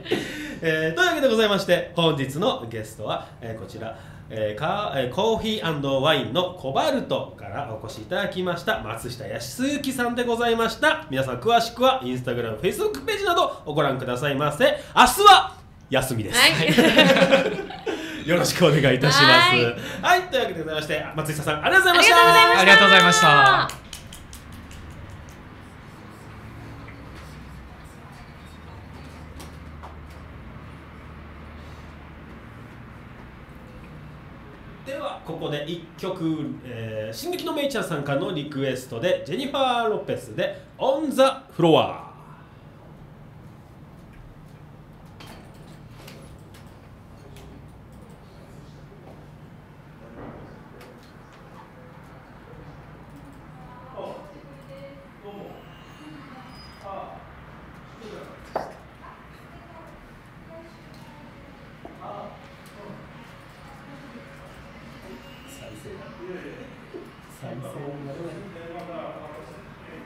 えー、というわけでございまして本日のゲストは、えー、こちら、えーかえー、コーヒー&ワインのコバルトからお越しいただきました松下康之さんでございました。皆さん詳しくはインスタグラム、フェイスブックページなどをご覧くださいませ。明日は休みです、はい、よろしくお願いいたします。はい、はい、というわけでございまして松下さんありがとうございました。 ありがとうございました。 ではここでいっきょく、えー、進撃のメイちゃんさんからのリクエストでジェニファー・ロペスで「オン・ザ・フロア」。再生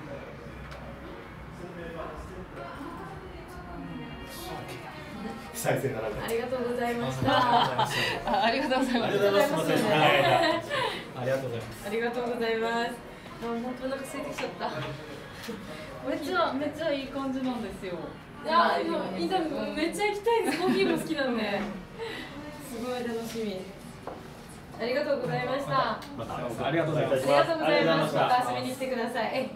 再生ならありがとうございました。 あ、ありがとうございます。 ありがとうございます。 ありがとうございます。 ありがとうございます。あ、本当お腹空いてきちゃった。 めっちゃめっちゃいい感じなんですよ。 いや、今みんなめっちゃ行きたいです。コーヒーも好きなんで。すごい楽しみ。ありがとうございました。 またありがとうございます。 ありがとうございます。また遊びに来てください。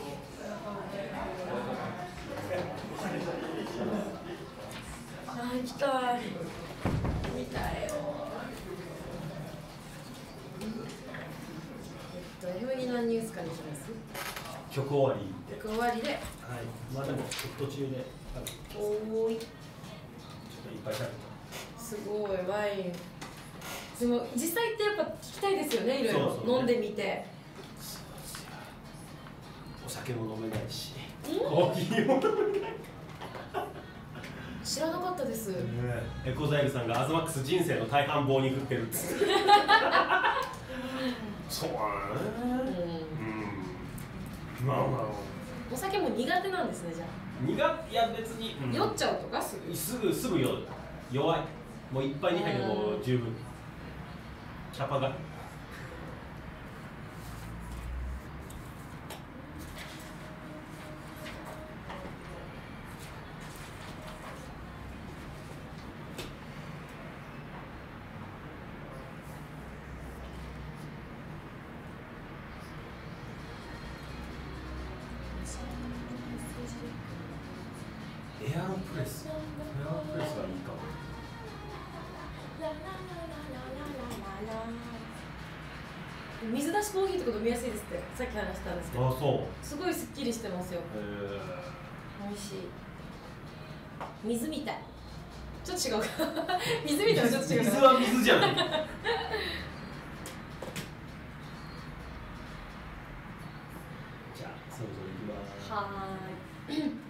あ、行きたい。見たいよ。えっと、エフエムに何ニュースからいきます？ 曲終わりで。 曲終わりで。はい。 まあでも途中で。 おーい。 ちょっといっぱい食べた。 すごいワイン。でも実際ってやっぱ聞きたいですよね。いろいろそうそう、ね、飲んでみて。 お酒も飲めないし、コーヒーも飲めない。 知らなかったです。ね、 エコザイルさんがアズマックス人生の大半棒に振ってるって。そうだね。うん。まあまあ。 お酒も苦手なんですね、じゃあ。 苦いや別に、 うん、酔っちゃうとかすぐ。 すぐすぐ酔う。弱い。もういっぱいに入っても十分。キャパが。エアロプレス。エアロプレスはいいかも。 水出しコーヒーとか飲みやすいですって、さっき話したんですけど。 あ、そう。 すごいすっきりしてますよ。 へえ。 美味しい。水みたい。ちょっと違うか。水みたいなちょっと違うか。 水は水じゃない。じゃあ、そろそろ行きます。 はーい。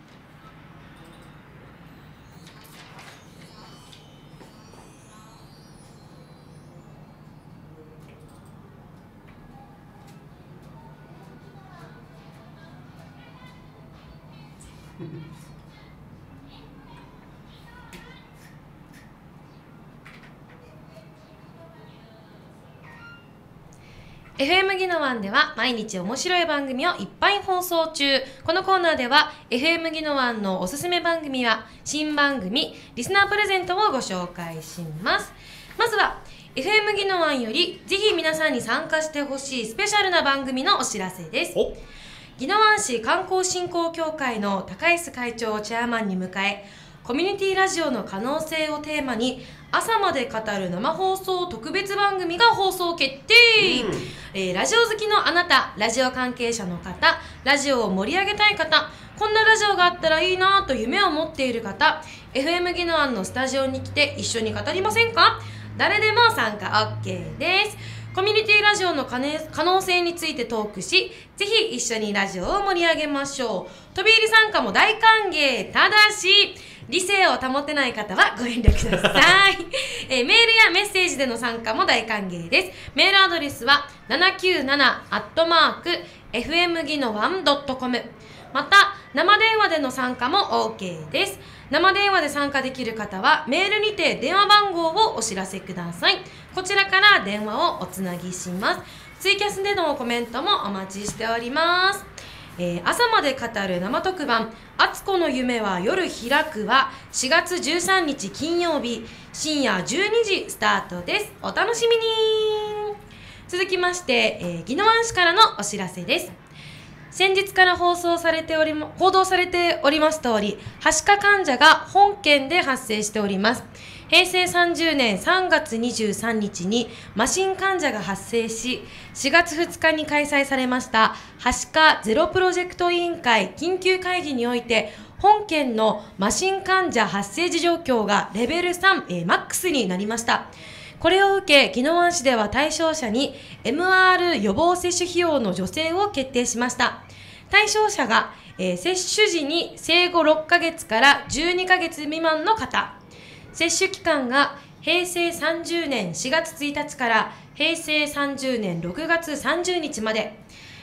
エフエム ギノワンでは毎日面白い番組をいっぱい放送中。このコーナーでは エフエム ギノワンのおすすめ番組や新番組、リスナープレゼントをご紹介します。まずは エフエム ギノワンよりぜひ皆さんに参加してほしいスペシャルな番組のお知らせです。宜野湾市観光振興協会の高安会長をチェアマンに迎え、コミュニティラジオの可能性をテーマに朝まで語る生放送特別番組が放送決定、うんえー、ラジオ好きのあなた、ラジオ関係者の方、ラジオを盛り上げたい方、こんなラジオがあったらいいなと夢を持っている方、 エフエム 宜野湾のスタジオに来て一緒に語りませんか？誰でも参加 OK です。コミュニティラジオの可能性についてトークし、ぜひ一緒にラジオを盛り上げましょう。飛び入り参加も大歓迎。ただし理性を保てない方はご遠慮ください、えー、メールやメッセージでの参加も大歓迎です。メールアドレスは ななきゅうなな アットマーク エフエムギノワン ドットコム。 また生電話での参加も OK です。生電話で参加できる方はメールにて電話番号をお知らせください。こちらから電話をおつなぎします。ツイキャスでのコメントもお待ちしております。えー、朝まで語る生特番、あつこの夢は夜開くはしがつじゅうさんにち金曜日深夜じゅうにじスタートです。お楽しみに。続きまして、えー、宜野湾市からのお知らせです。先日から放送されており報道されております通り、はしか患者が本県で発生しております。へいせいさんじゅうねんさんがつにじゅうさんにちに麻疹患者が発生し、しがつふつかに開催されましたはしかゼロプロジェクト委員会緊急会議において、本県の麻疹患者発生時状況がレベルさん、えー、マックスになりました。これを受け、宜野湾市では対象者に エムアール 予防接種費用の助成を決定しました。対象者が、えー、接種時に生後ろっかげつからじゅうにかげつ未満の方、接種期間がへいせいさんじゅうねんしがつついたちからへいせいさんじゅうねんろくがつさんじゅうにちまで、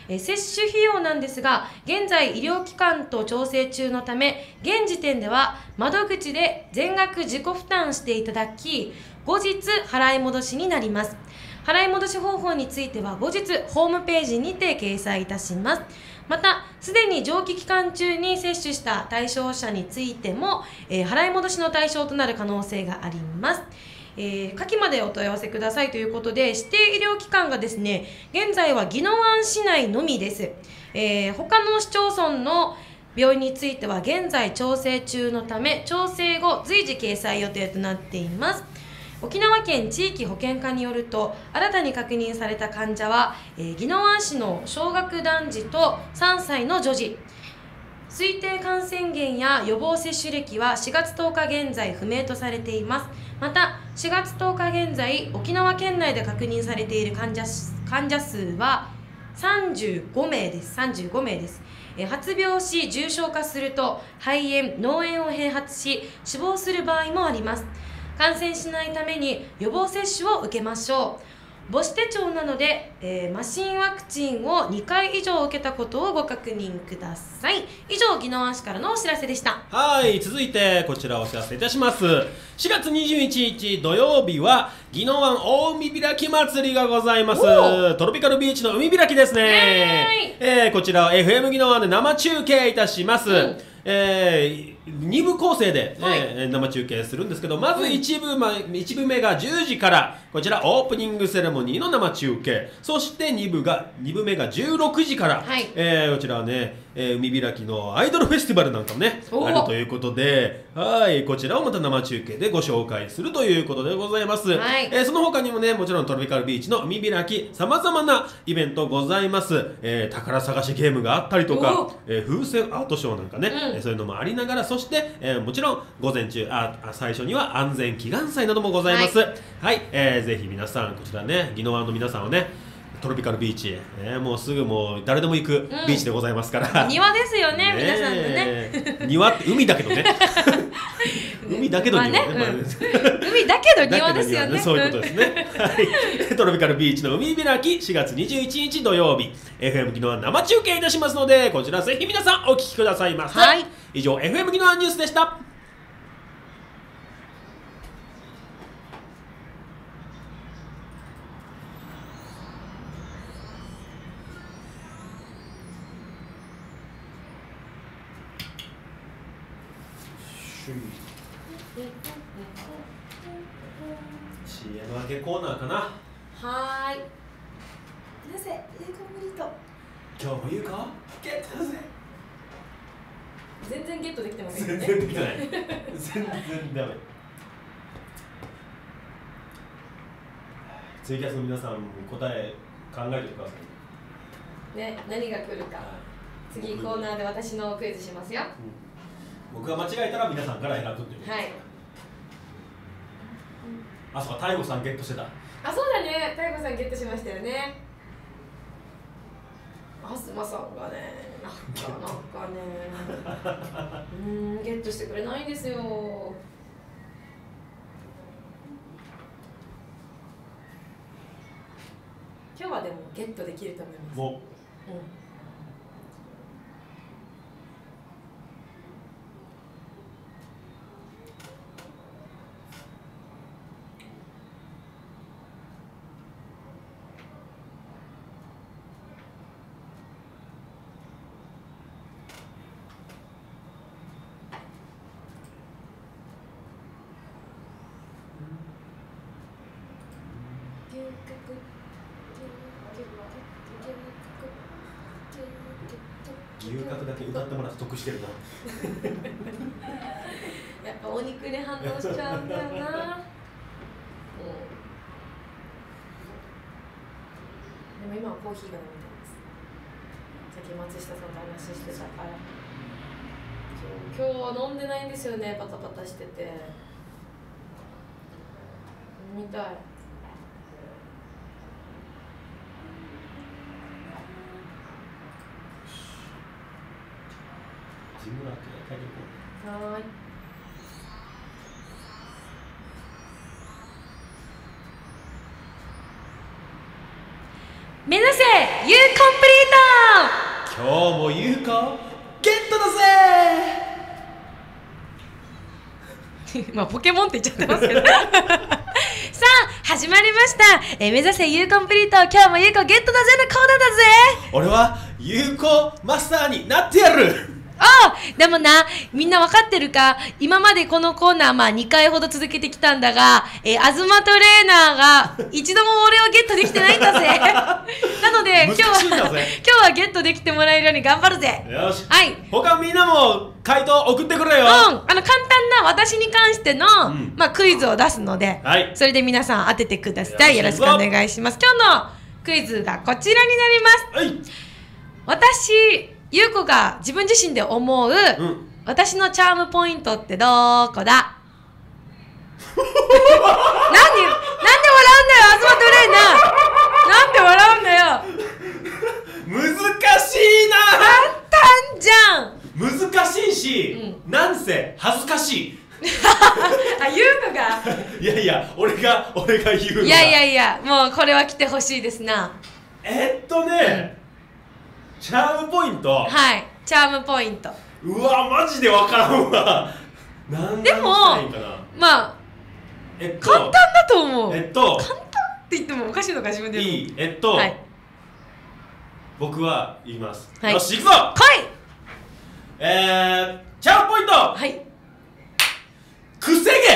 えー、接種費用なんですが、現在医療機関と調整中のため、現時点では窓口で全額自己負担していただき、後日払い戻しになります。払い戻し方法については後日ホームページにて掲載いたします。また、すでに上記期間中に接種した対象者についても、えー、払い戻しの対象となる可能性があります。えー、下記までお問い合わせくださいということで、指定医療機関がですね、現在は宜野湾市内のみです。えー、他の市町村の病院については現在調整中のため、調整後随時掲載予定となっています。沖縄県地域保健課によると、新たに確認された患者は、えー、宜野湾市の小学男児とさんさいの女児。推定感染源や予防接種歴はしがつとおか現在不明とされています。またしがつとおか現在、沖縄県内で確認されている患者患者数はさんじゅうごめいです。さんじゅうごめいです。えー、発病し重症化すると肺炎、脳炎を併発し死亡する場合もあります。感染しないために予防接種を受けましょう。母子手帳なので、えー、麻疹ワクチンをにかい以上受けたことをご確認ください。以上、宜野湾市からのお知らせでした。 はい、続いてこちらお知らせいたします。しがつにじゅういちにち土曜日は宜野湾大海開き祭りがございます。トロピカルビーチの海開きですね。えー、こちらを エフエム 宜野湾で生中継いたします。うん、えーに部構成で、ね、はい、生中継するんですけど、まずいち部、ま、いち部目がじゅうじからこちらオープニングセレモニーの生中継、そしてに部がに部目がじゅうろくじから、はい、えー、こちらはね、えー、海開きのアイドルフェスティバルなんかもねあるということで、はい、こちらをまた生中継でご紹介するということでございます。はい、えー、その他にもね、もちろんトロピカルビーチの海開きさまざまなイベントございます。えー、宝探しゲームがあったりとか、えー、風船アートショーなんかね、うん、そういうのもありながら、そして、えー、もちろん午前中あ最初には安全祈願祭などもございます。はい、はい、えー、ぜひ皆さんこちらね、宜野湾の皆さんはね、トロピカルビーチ、えー、もうすぐもう誰でも行くビーチでございますから、 うん、庭ですよね、皆さんのね。 庭って海だけどね。海だけど庭ね。 まあね、うん、海だけど庭ですよね。 そういうことですね。はい、トロピカルビーチの海開きしがつにじゅういちにち土曜日、エフエム 宜野湾生中継いたしますので、こちらぜひ皆さんお聞きくださいませ。はい、以上 エフエム 宜野湾ニュースでした。シーエム 明けコーナーかな。 はーい。なぜユーコンプリート。 今日もユーコゲットだぜ。 全然ゲットできてませんよね。 全然できてない。全然ダメ。ツイキャスの皆さんも答え考えてくださいね。何が来るか。次コーナーで私のクイズしますよ。 うん、僕が間違えたら皆さんから選ぶっていう。はい。あ、そうか、太吾さんゲットしてた。 あ、そうだね、太吾さんゲットしましたよね。あすまさんがね、なんかなんかね、うん、ゲットしてくれないんですよ。今日はでもゲットできると思います。もう、うん、 牛角だけ歌ってもらって得してるな。 やっぱお肉で反応しちゃうんだよな。うん、でも今はコーヒーが飲みたいです。さっき松下さんと話してたから。今日は飲んでないんですよね、パタパタしてて。飲みたい。はい。目指せユーコンプリート。 今日もゆうこゲットだぜまあポケモンって言っちゃってますけどさあ始まりました、えー、目指せユーコンプリート、今日もユーコゲットだぜのコーナーだぜ。 俺はゆうこマスターになってやる。 ああ、でもな、みんな分かってるか、今までこのコーナー、まあにかいほど続けてきたんだが、えー、東トレーナーが一度も俺をゲットできてないんだぜなので今日は今日はゲットできてもらえるように頑張るぜ。 よし、 はい、 他みんなも回答送ってくれよ。 うん、あの簡単な私に関しての、うん、まあクイズを出すので、はい、それで皆さん当ててください。よろしくお願いします。今日のクイズがこちらになります。はい、私ゆうこが自分自身で思う、うん、私のチャームポイントってどこだ何なんでなんで笑うんだよ、東トレーナー。なんで笑うんだよ。 難しいな。 簡単じゃん。 難しいし、うん、なんせ恥ずかしいあ、ゆうこがいやいや、俺が俺が言うの。 いやいやいや、もうこれは来てほしいですな。 えっとね、うん、チャームポイント。 はい、チャームポイント。 うわ、マジで分からんわ。なんでもまあ、えっと、簡単だと思う。 えっと簡単って言ってもおかしいのか自分で言うの。 いい、えっと、はい、僕は言います、はい、よし、行くぞ。 来い。 えー、チャームポイント。はい、くせ毛。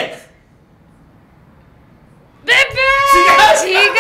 ブッブー。違う違う。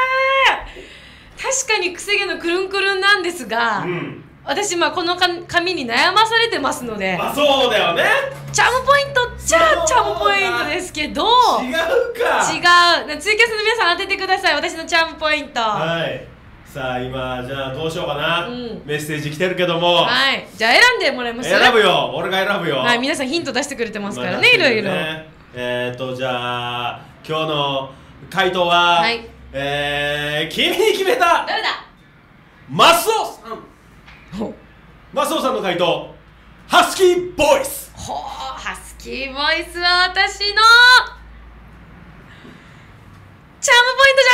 確かにくせ毛のくるんくるんなんですが、うん、私まあこの髪に悩まされてますので、 まあそうだよね。 チャームポイントっちゃチャームポイントですけど、 違うか。 違う。ツイキャスの皆さん当ててください、私のチャームポイント。 はい、さあ今じゃあどうしようかな、うん、メッセージ来てるけども、 はい、じゃあ選んでもらいます。 選ぶよ、俺が選ぶよ。 はい、皆さんヒント出してくれてますからね、いろいろ。 えーとじゃあ今日の回答は、はい、えー、君に決めた。 誰だ。 マスオさん。マスオさんの回答、ハスキーボイス。 ほう、ハスキーボイスは私のチャームポイント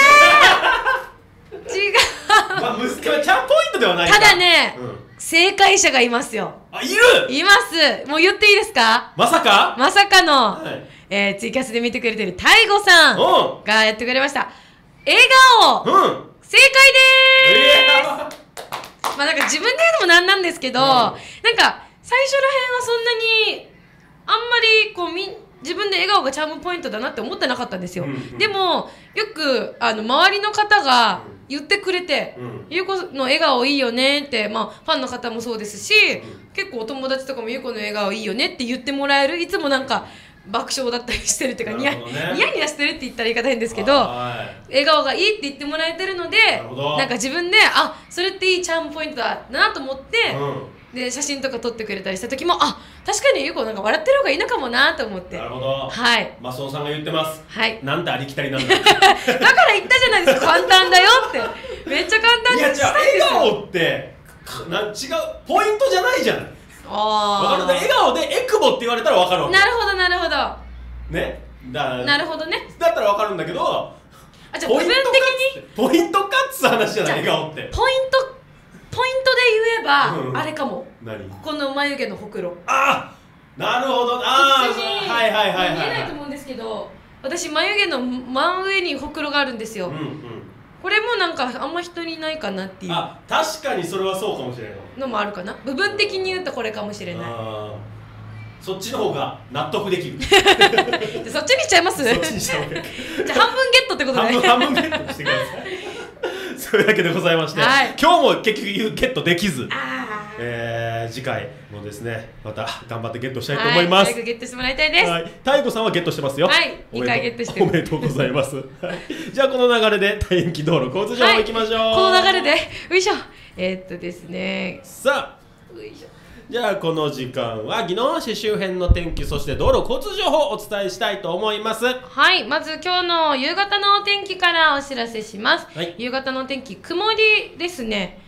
じゃありません違うまあ、息子はチャームポイントではないか。 ただね、うん、正解者がいますよ。 あ、いる。 います。もう言っていいですか。 まさかまさかの、はい、えー、ツイキャスで見てくれてるタイゴさんがやってくれました。笑顔、うん、正解でーす。まあなんか自分で言うのもなんなんですけど、うん、なんか最初らへんはそんなにあんまりこうみ自分で笑顔がチャームポイントだなって思ってなかったんですよ、うんうん、でもよくあの周りの方が言ってくれて、うん、ゆうこの笑顔いいよねって、まあ、ファンの方もそうですし、うん、結構お友達とかもゆうこの笑顔いいよねって言ってもらえる、いつもなんか爆笑だったりしてるっていうか、ニヤ、ね、ニヤニヤしてるって言ったら言い方変ですけど、笑顔がいいって言ってもらえてるので、なんか自分であ、それっていいチャームポイントだなと思って、うん、で写真とか撮ってくれたりした時も、あ、確かにゆうこなんか笑ってる方がいいのかもなと思って。 なるほど。はい、マスオさんが言ってます。はい、なんてありきたりなんだだから言ったじゃないですか、簡単だよってめっちゃ簡単です。 いや、じゃあ笑顔ってな違うポイントじゃないじゃない。ああ、分かる。笑顔でエクボって言われたら分かるわけ。 なるほどなるほどね。だなるほどね。 だったら分かるんだけど、あ、 じゃあ部分的にポイントかっつ話じゃない。笑顔ってポイントポイントで言えば、うん、あれかも。 何？ ここの眉毛のほくろ。 ああ、なるほど。ああ、はいはいはいはい。 見えないと思うんですけど、私眉毛の真上にほくろがあるんですよ。うんうん、これもなんかあんま人にいないかなっていう。 あ、確かにそれはそうかもしれないのもあるかな。部分的に言うとこれかもしれない。 あ、そっちの方が納得できるそっちにしちゃいます？そっちにしちゃうじゃあ半分ゲットってことで半分ゲットしてくださいそういうわけでございまして、はい、今日も結局ゲットできず、えー、次回もですねまた頑張ってゲットしたいと思います。 はい、早くゲットしてもらいたいです。はい、 タイゴさんはゲットしてますよ。 はい、にかいゲットしてる。おめでとうございます、はい、じゃあこの流れで大変気道路交通情報いきましょう、はい、 この流れでよいしょ。えー、っとですねさあよいしょ。じゃあこの時間は宜野湾市周辺の天気、そして道路交通情報をお伝えしたいと思います。 はい、まず今日の夕方のお天気からお知らせします。はい、夕方のお天気曇りですね。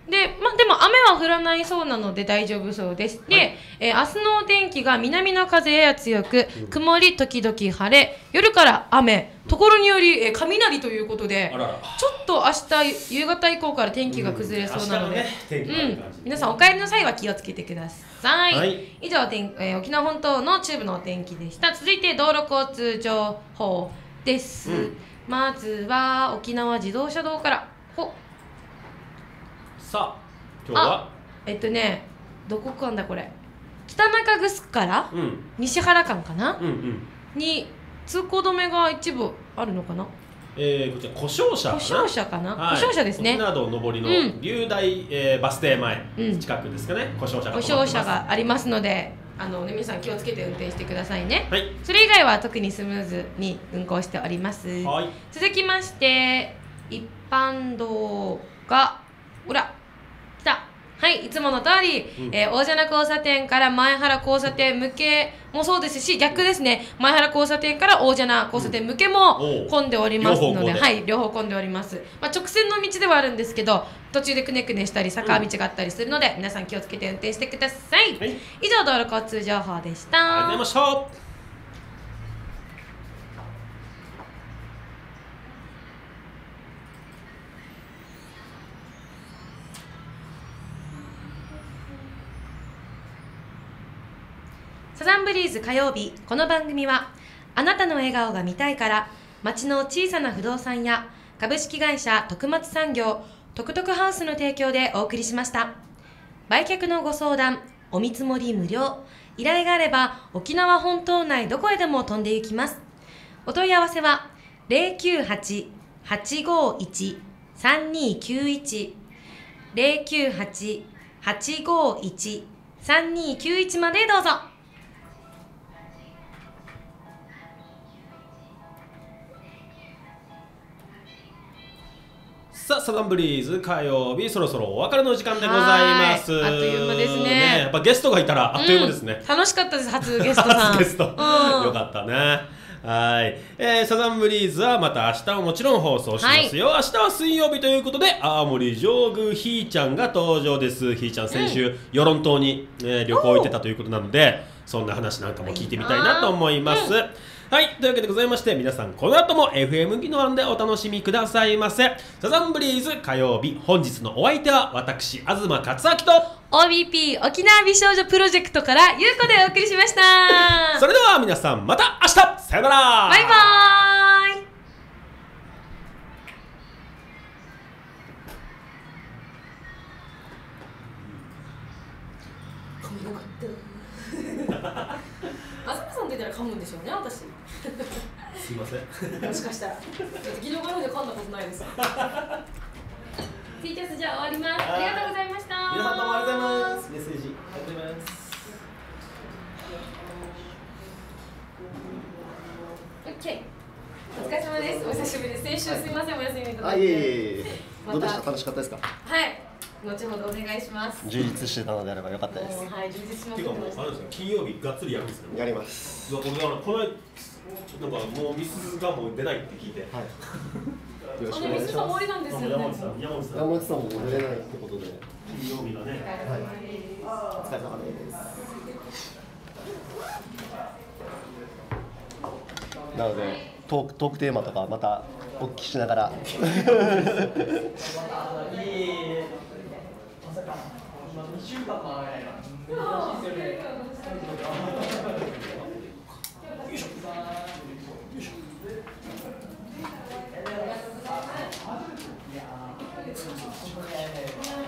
で、まあ、でも雨は降らないそうなので大丈夫そうです。で、はい、えー、明日のお天気が南の風やや強く、うん、曇り時々晴れ、夜から雨、ところにより、えー、雷ということで、あらら、ちょっと明日夕方以降から天気が崩れそうなので、うん、ね、うん、皆さんお帰りの際は気をつけてください。はい、以上、えー、沖縄本島の中部のお天気でした。続いて道路交通情報です。うん、まずは沖縄自動車道からほさあ今日はえっとねどこかんだこれ北中城から、うん、西原間かな、うんうん、に通行止めが一部あるのかな。 えー、こちら故障車かな、 故障車かな、はい、故障車ですね。 沖縄道上りの龍大、えー、バス停前、うん、近くですかね、故障車が故障車がありますので、あの、ね、皆さん気をつけて運転してくださいね。はい、それ以外は特にスムーズに運行しております。はい、続きまして一般道がほら来た。はい、いつもの通り、うん、えー、大蛇名交差点から前原交差点向けもそうですし、逆ですね、前原交差点から大蛇名交差点向けも混んでおりますので、うん、はい、両方混んでおります。まあ、直線の道ではあるんですけど、途中でくねくねしたり坂道があったりするので、うん、皆さん気をつけて運転してください。はい、以上、道路交通情報でした。 ありがとうございました。 サザンブリーズ火曜日、この番組はあなたの笑顔が見たいから町の小さな不動産や株式会社徳松産業トクトクハウスの提供でお送りしました。売却のご相談、お見積もり無料、依頼があれば沖縄本島内どこへでも飛んで行きます。お問い合わせは ゼロきゅうはち はちごいち さんにきゅういち ゼロきゅうはち はちごいち さんにきゅういちまでどうぞ。 さあ、サザンブリーズ火曜日、そろそろお別れの時間でございます。 あっという間ですね。 ね、やっぱゲストがいたらあっという間ですね。 うん、楽しかったです、初ゲストさん。 初ゲスト、うん、よかったね。はい、えー、サザンブリーズはまた明日ももちろん放送しますよ。はい、明日は水曜日ということで、青森上宮ひーちゃんが登場です。ひーちゃん先週、うん、与論島に、ね、旅行行ってたということなので、そんな話なんかも聞いてみたいなと思います。うん、はい、というわけでございまして、皆さんこの後も エフエム ギノワンでお楽しみくださいませ。サザンブリーズ火曜日、本日のお相手は私、東克明とオービーピー 沖縄美少女プロジェクトからゆうこでお送りしました。 それでは皆さんまた明日、さよなら、 バイバーイ。噛めなかったあさこさんと言ったら噛むんでしょうね、私。 すいません。 もしかしたら。技能ガロで噛んだことないです。ティーチャースじゃあ終わります。ありがとうございました。 皆さんどうもありがとうございます。メッセージありがとうございます。 オッケー。お疲れ様です。お久しぶりです。先週すみません、お休みいただいて。あ、いえいえいえ。 ま、 どうでした？楽しかったですか？ はい。後ほどお願いします。 充実してたのであればよかったです。 はい、充実しました。 てかもうあれですよ、金曜日がっつりやるんですよ。 やります。 このこのなんかもうミスがもう出ないって聞いて。はい。 よろしくお願いします。終わりなんですよね。 山本さん、山本さん。 山本さんも出れないってことで。 金曜日がね。 はい。お疲れ様です。なのでトークトークテーマとかまたお聞きしながら。にしゅうかんも会えないな。難しいですよね。よいしょ。よいしょ。いやー。